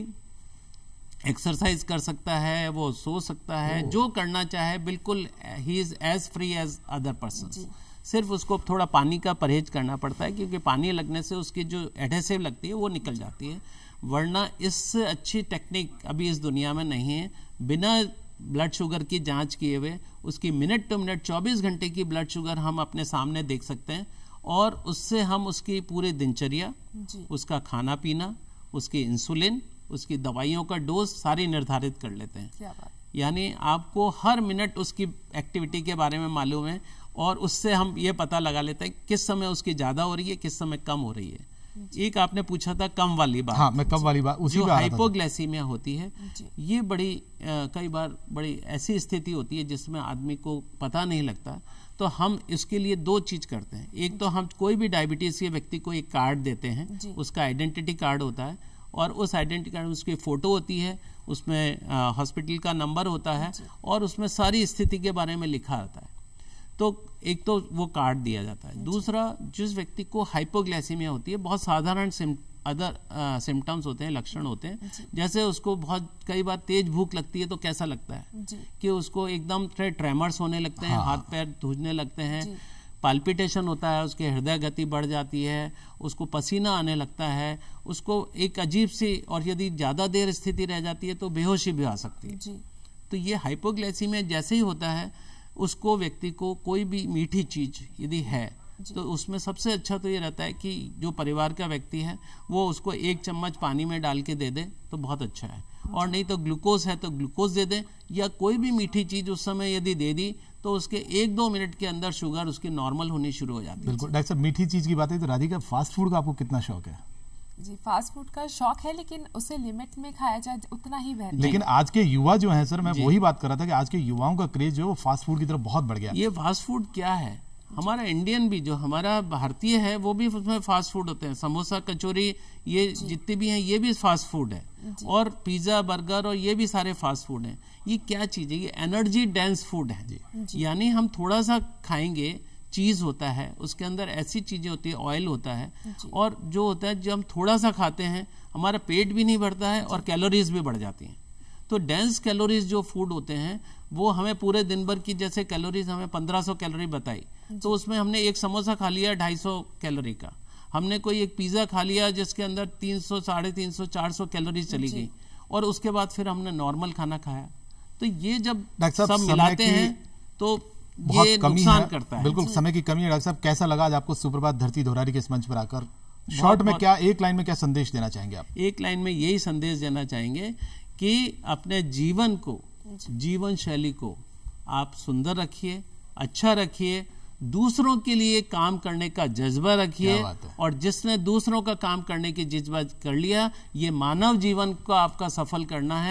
एक्सरसाइज कर सकता है, वो सो सकता है, जो करना चाहे बिल्कुल, he is as free as other person. सिर्फ उसको थोड़ा पानी का परहेज करना पड़ता है, क्योंकि पानी लगने से उसकी जो एडहेसिव लगती है वो निकल जाती है, वरना इससे अच्छी टेक्निक अभी इस दुनिया में नहीं है। बिना ब्लड शुगर की जांच किए हुए उसकी मिनट टू मिनट चौबीस घंटे की ब्लड शुगर हम अपने सामने देख सकते हैं और उससे हम उसकी पूरी दिनचर्या, उसका खाना पीना, उसकी इंसुलिन, उसकी दवाइयों का डोज सारी निर्धारित कर लेते हैं। क्या बात। यानी आपको हर मिनट उसकी एक्टिविटी के बारे में मालूम है और उससे हम ये पता लगा लेते हैं किस समय उसकी ज्यादा हो रही है, किस समय कम हो रही है। एक आपने पूछा था कम वाली बात। हाँ, मैं कम वाली बात उसी जो पे आ रहा था। हाइपोग्लाइसीमिया होती है, ये बड़ी आ, कई बार बड़ी ऐसी स्थिति होती है जिसमें आदमी को पता नहीं लगता, तो हम इसके लिए दो चीज करते हैं। एक तो हम कोई भी डायबिटीज के व्यक्ति को एक कार्ड देते हैं, उसका आइडेंटिटी कार्ड होता है और उस आइडेंटिटी कार्ड में उसकी फोटो होती है, उसमें हॉस्पिटल का नंबर होता है और उसमें सारी स्थिति के बारे में लिखा रहता है। तो एक तो वो कार्ड दिया जाता है। दूसरा, जिस व्यक्ति को हाइपोग्लाइसीमिया होती है, बहुत साधारण अदर सिम्टम्स होते हैं, लक्षण होते हैं, जैसे उसको बहुत कई बार तेज भूख लगती है तो कैसा लगता है कि उसको एकदम ट्रेमर्स होने लगते हैं, हाँ। हाथ पैर धुजने लगते हैं, पाल्पिटेशन होता है, उसके हृदय गति बढ़ जाती है, उसको पसीना आने लगता है, उसको एक अजीब सी, और यदि ज्यादा देर स्थिति रह जाती है तो बेहोशी भी आ सकती है जी। तो ये हाइपोग्लाइसीमिया जैसे ही होता है, उसको व्यक्ति को कोई भी मीठी चीज यदि है तो उसमें सबसे अच्छा तो ये रहता है कि जो परिवार का व्यक्ति है वो उसको एक चम्मच पानी में डाल के दे दे तो बहुत अच्छा है, और नहीं तो ग्लूकोज है तो ग्लूकोज दे दे, या कोई भी मीठी चीज उस समय यदि दे दी तो उसके एक दो मिनट के अंदर शुगर उसकी नॉर्मल होनी शुरू हो जाती है। बिल्कुल डॉक्टर साहब, मीठी चीज की बात है तो राधिका, फास्ट फूड का आपको कितना शौक है? जी, फास्ट फूड का शौक है, लेकिन उसे लिमिट में खाया जाए उतना ही बेहतर। लेकिन आज के युवा जो हैं सर, मैं वही बात कर रहा था कि आज के युवाओं का क्रेज जो है वो फास्ट फूड की तरफ बहुत बढ़ गया। ये फास्ट फूड क्या है? हमारा इंडियन भी, जो हमारा भारतीय है, वो भी उसमें फास्ट फूड होते हैं। समोसा, कचौरी, ये जितने भी हैं ये भी फास्ट फूड है, और पिज्जा, बर्गर, और ये भी सारे फास्ट फूड हैं। ये क्या चीज है? ये एनर्जी डेंस फूड है। यानी हम थोड़ा सा खाएंगे, चीज होता है उसके अंदर, ऐसी चीजें होती है, ऑयल होता है, और जो होता है जब हम थोड़ा सा खाते हैं हमारा पेट भी नहीं भरता है और कैलोरीज भी बढ़ जाती हैं। तो डेंस कैलोरीज जो फूड होते हैं वो हमें पूरे दिन भर की, जैसे कैलोरीज हमें पंद्रह सौ कैलोरी बताई, तो उसमें हमने एक समोसा खा लिया ढाई सौ कैलोरी का, हमने कोई एक पिज्जा खा लिया जिसके अंदर तीन सौ, साढ़े तीन सौ, चार सौ कैलोरीज चली गई, और उसके बाद फिर हमने नॉर्मल खाना खाया। तो ये जब सब मिलाते हैं तो ये नुकसान करता है। बिल्कुल समय की कमी है। डॉक्टर साहब, कैसा लगा आज आपको सुप्रभात धरती दोहरारी के इस मंच पर आकर? शॉर्ट में क्या, एक लाइन में क्या संदेश देना चाहेंगे आप? एक लाइन में यही संदेश देना चाहेंगे कि अपने जीवन को, जीवन शैली को आप सुंदर रखिए, अच्छा रखिए, दूसरों के लिए काम करने का जज्बा रखिए, और जिसने दूसरों का काम करने की जज्बा कर लिया, ये मानव जीवन को आपका सफल करना है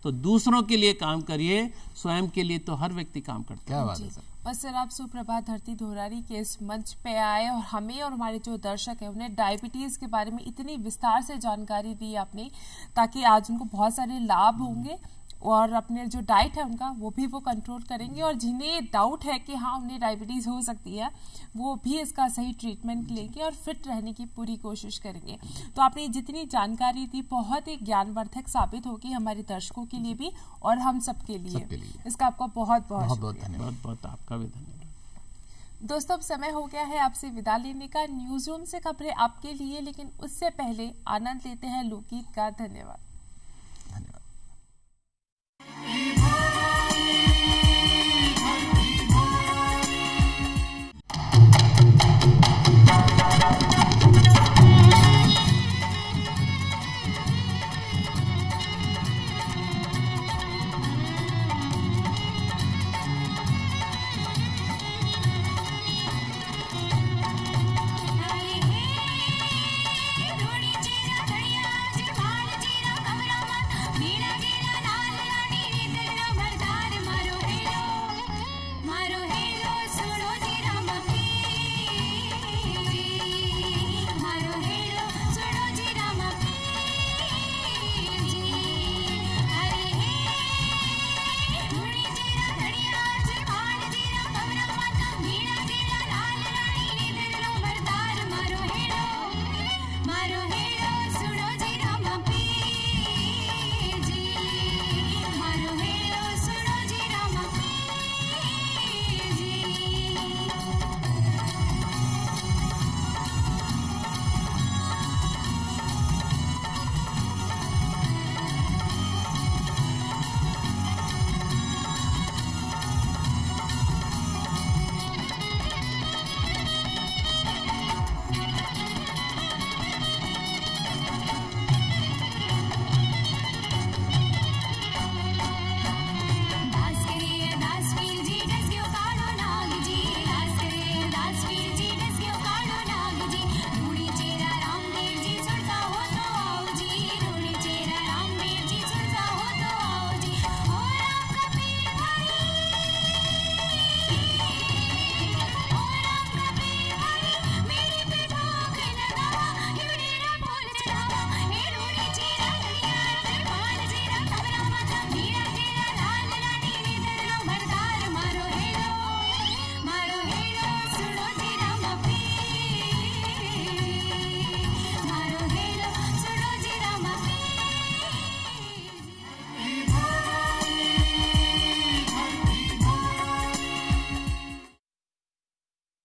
तो दूसरों के लिए काम करिए, स्वयं के लिए तो हर व्यक्ति काम करता है। क्या बात है सर। और सर आप सुप्रभात धरती दोहरारी के इस मंच पे आए और हमें और हमारे जो दर्शक हैं उन्हें डायबिटीज के बारे में इतनी विस्तार से जानकारी दी आपने, ताकि आज उनको बहुत सारे लाभ होंगे और अपने जो डाइट है उनका वो भी वो कंट्रोल करेंगे, और जिन्हें डाउट है कि हाँ उन्हें डायबिटीज हो सकती है वो भी इसका सही ट्रीटमेंट लेंगे और फिट रहने की पूरी कोशिश करेंगे। तो आपने जितनी जानकारी दी बहुत ही ज्ञानवर्धक साबित होगी हमारे दर्शकों के लिए भी और हम सबके लिए, सबके लिए। इसका आपका बहुत बहुत बहुत बहुत शुक्रिया। धन्यवाद। बहुत बहुत आपका भी धन्यवाद। दोस्तों अब समय हो गया है आपसे विदा लेने का। न्यूज रूम से खबरें आपके लिए, लेकिन उससे पहले आनंद लेते हैं लोकगीत का। धन्यवाद।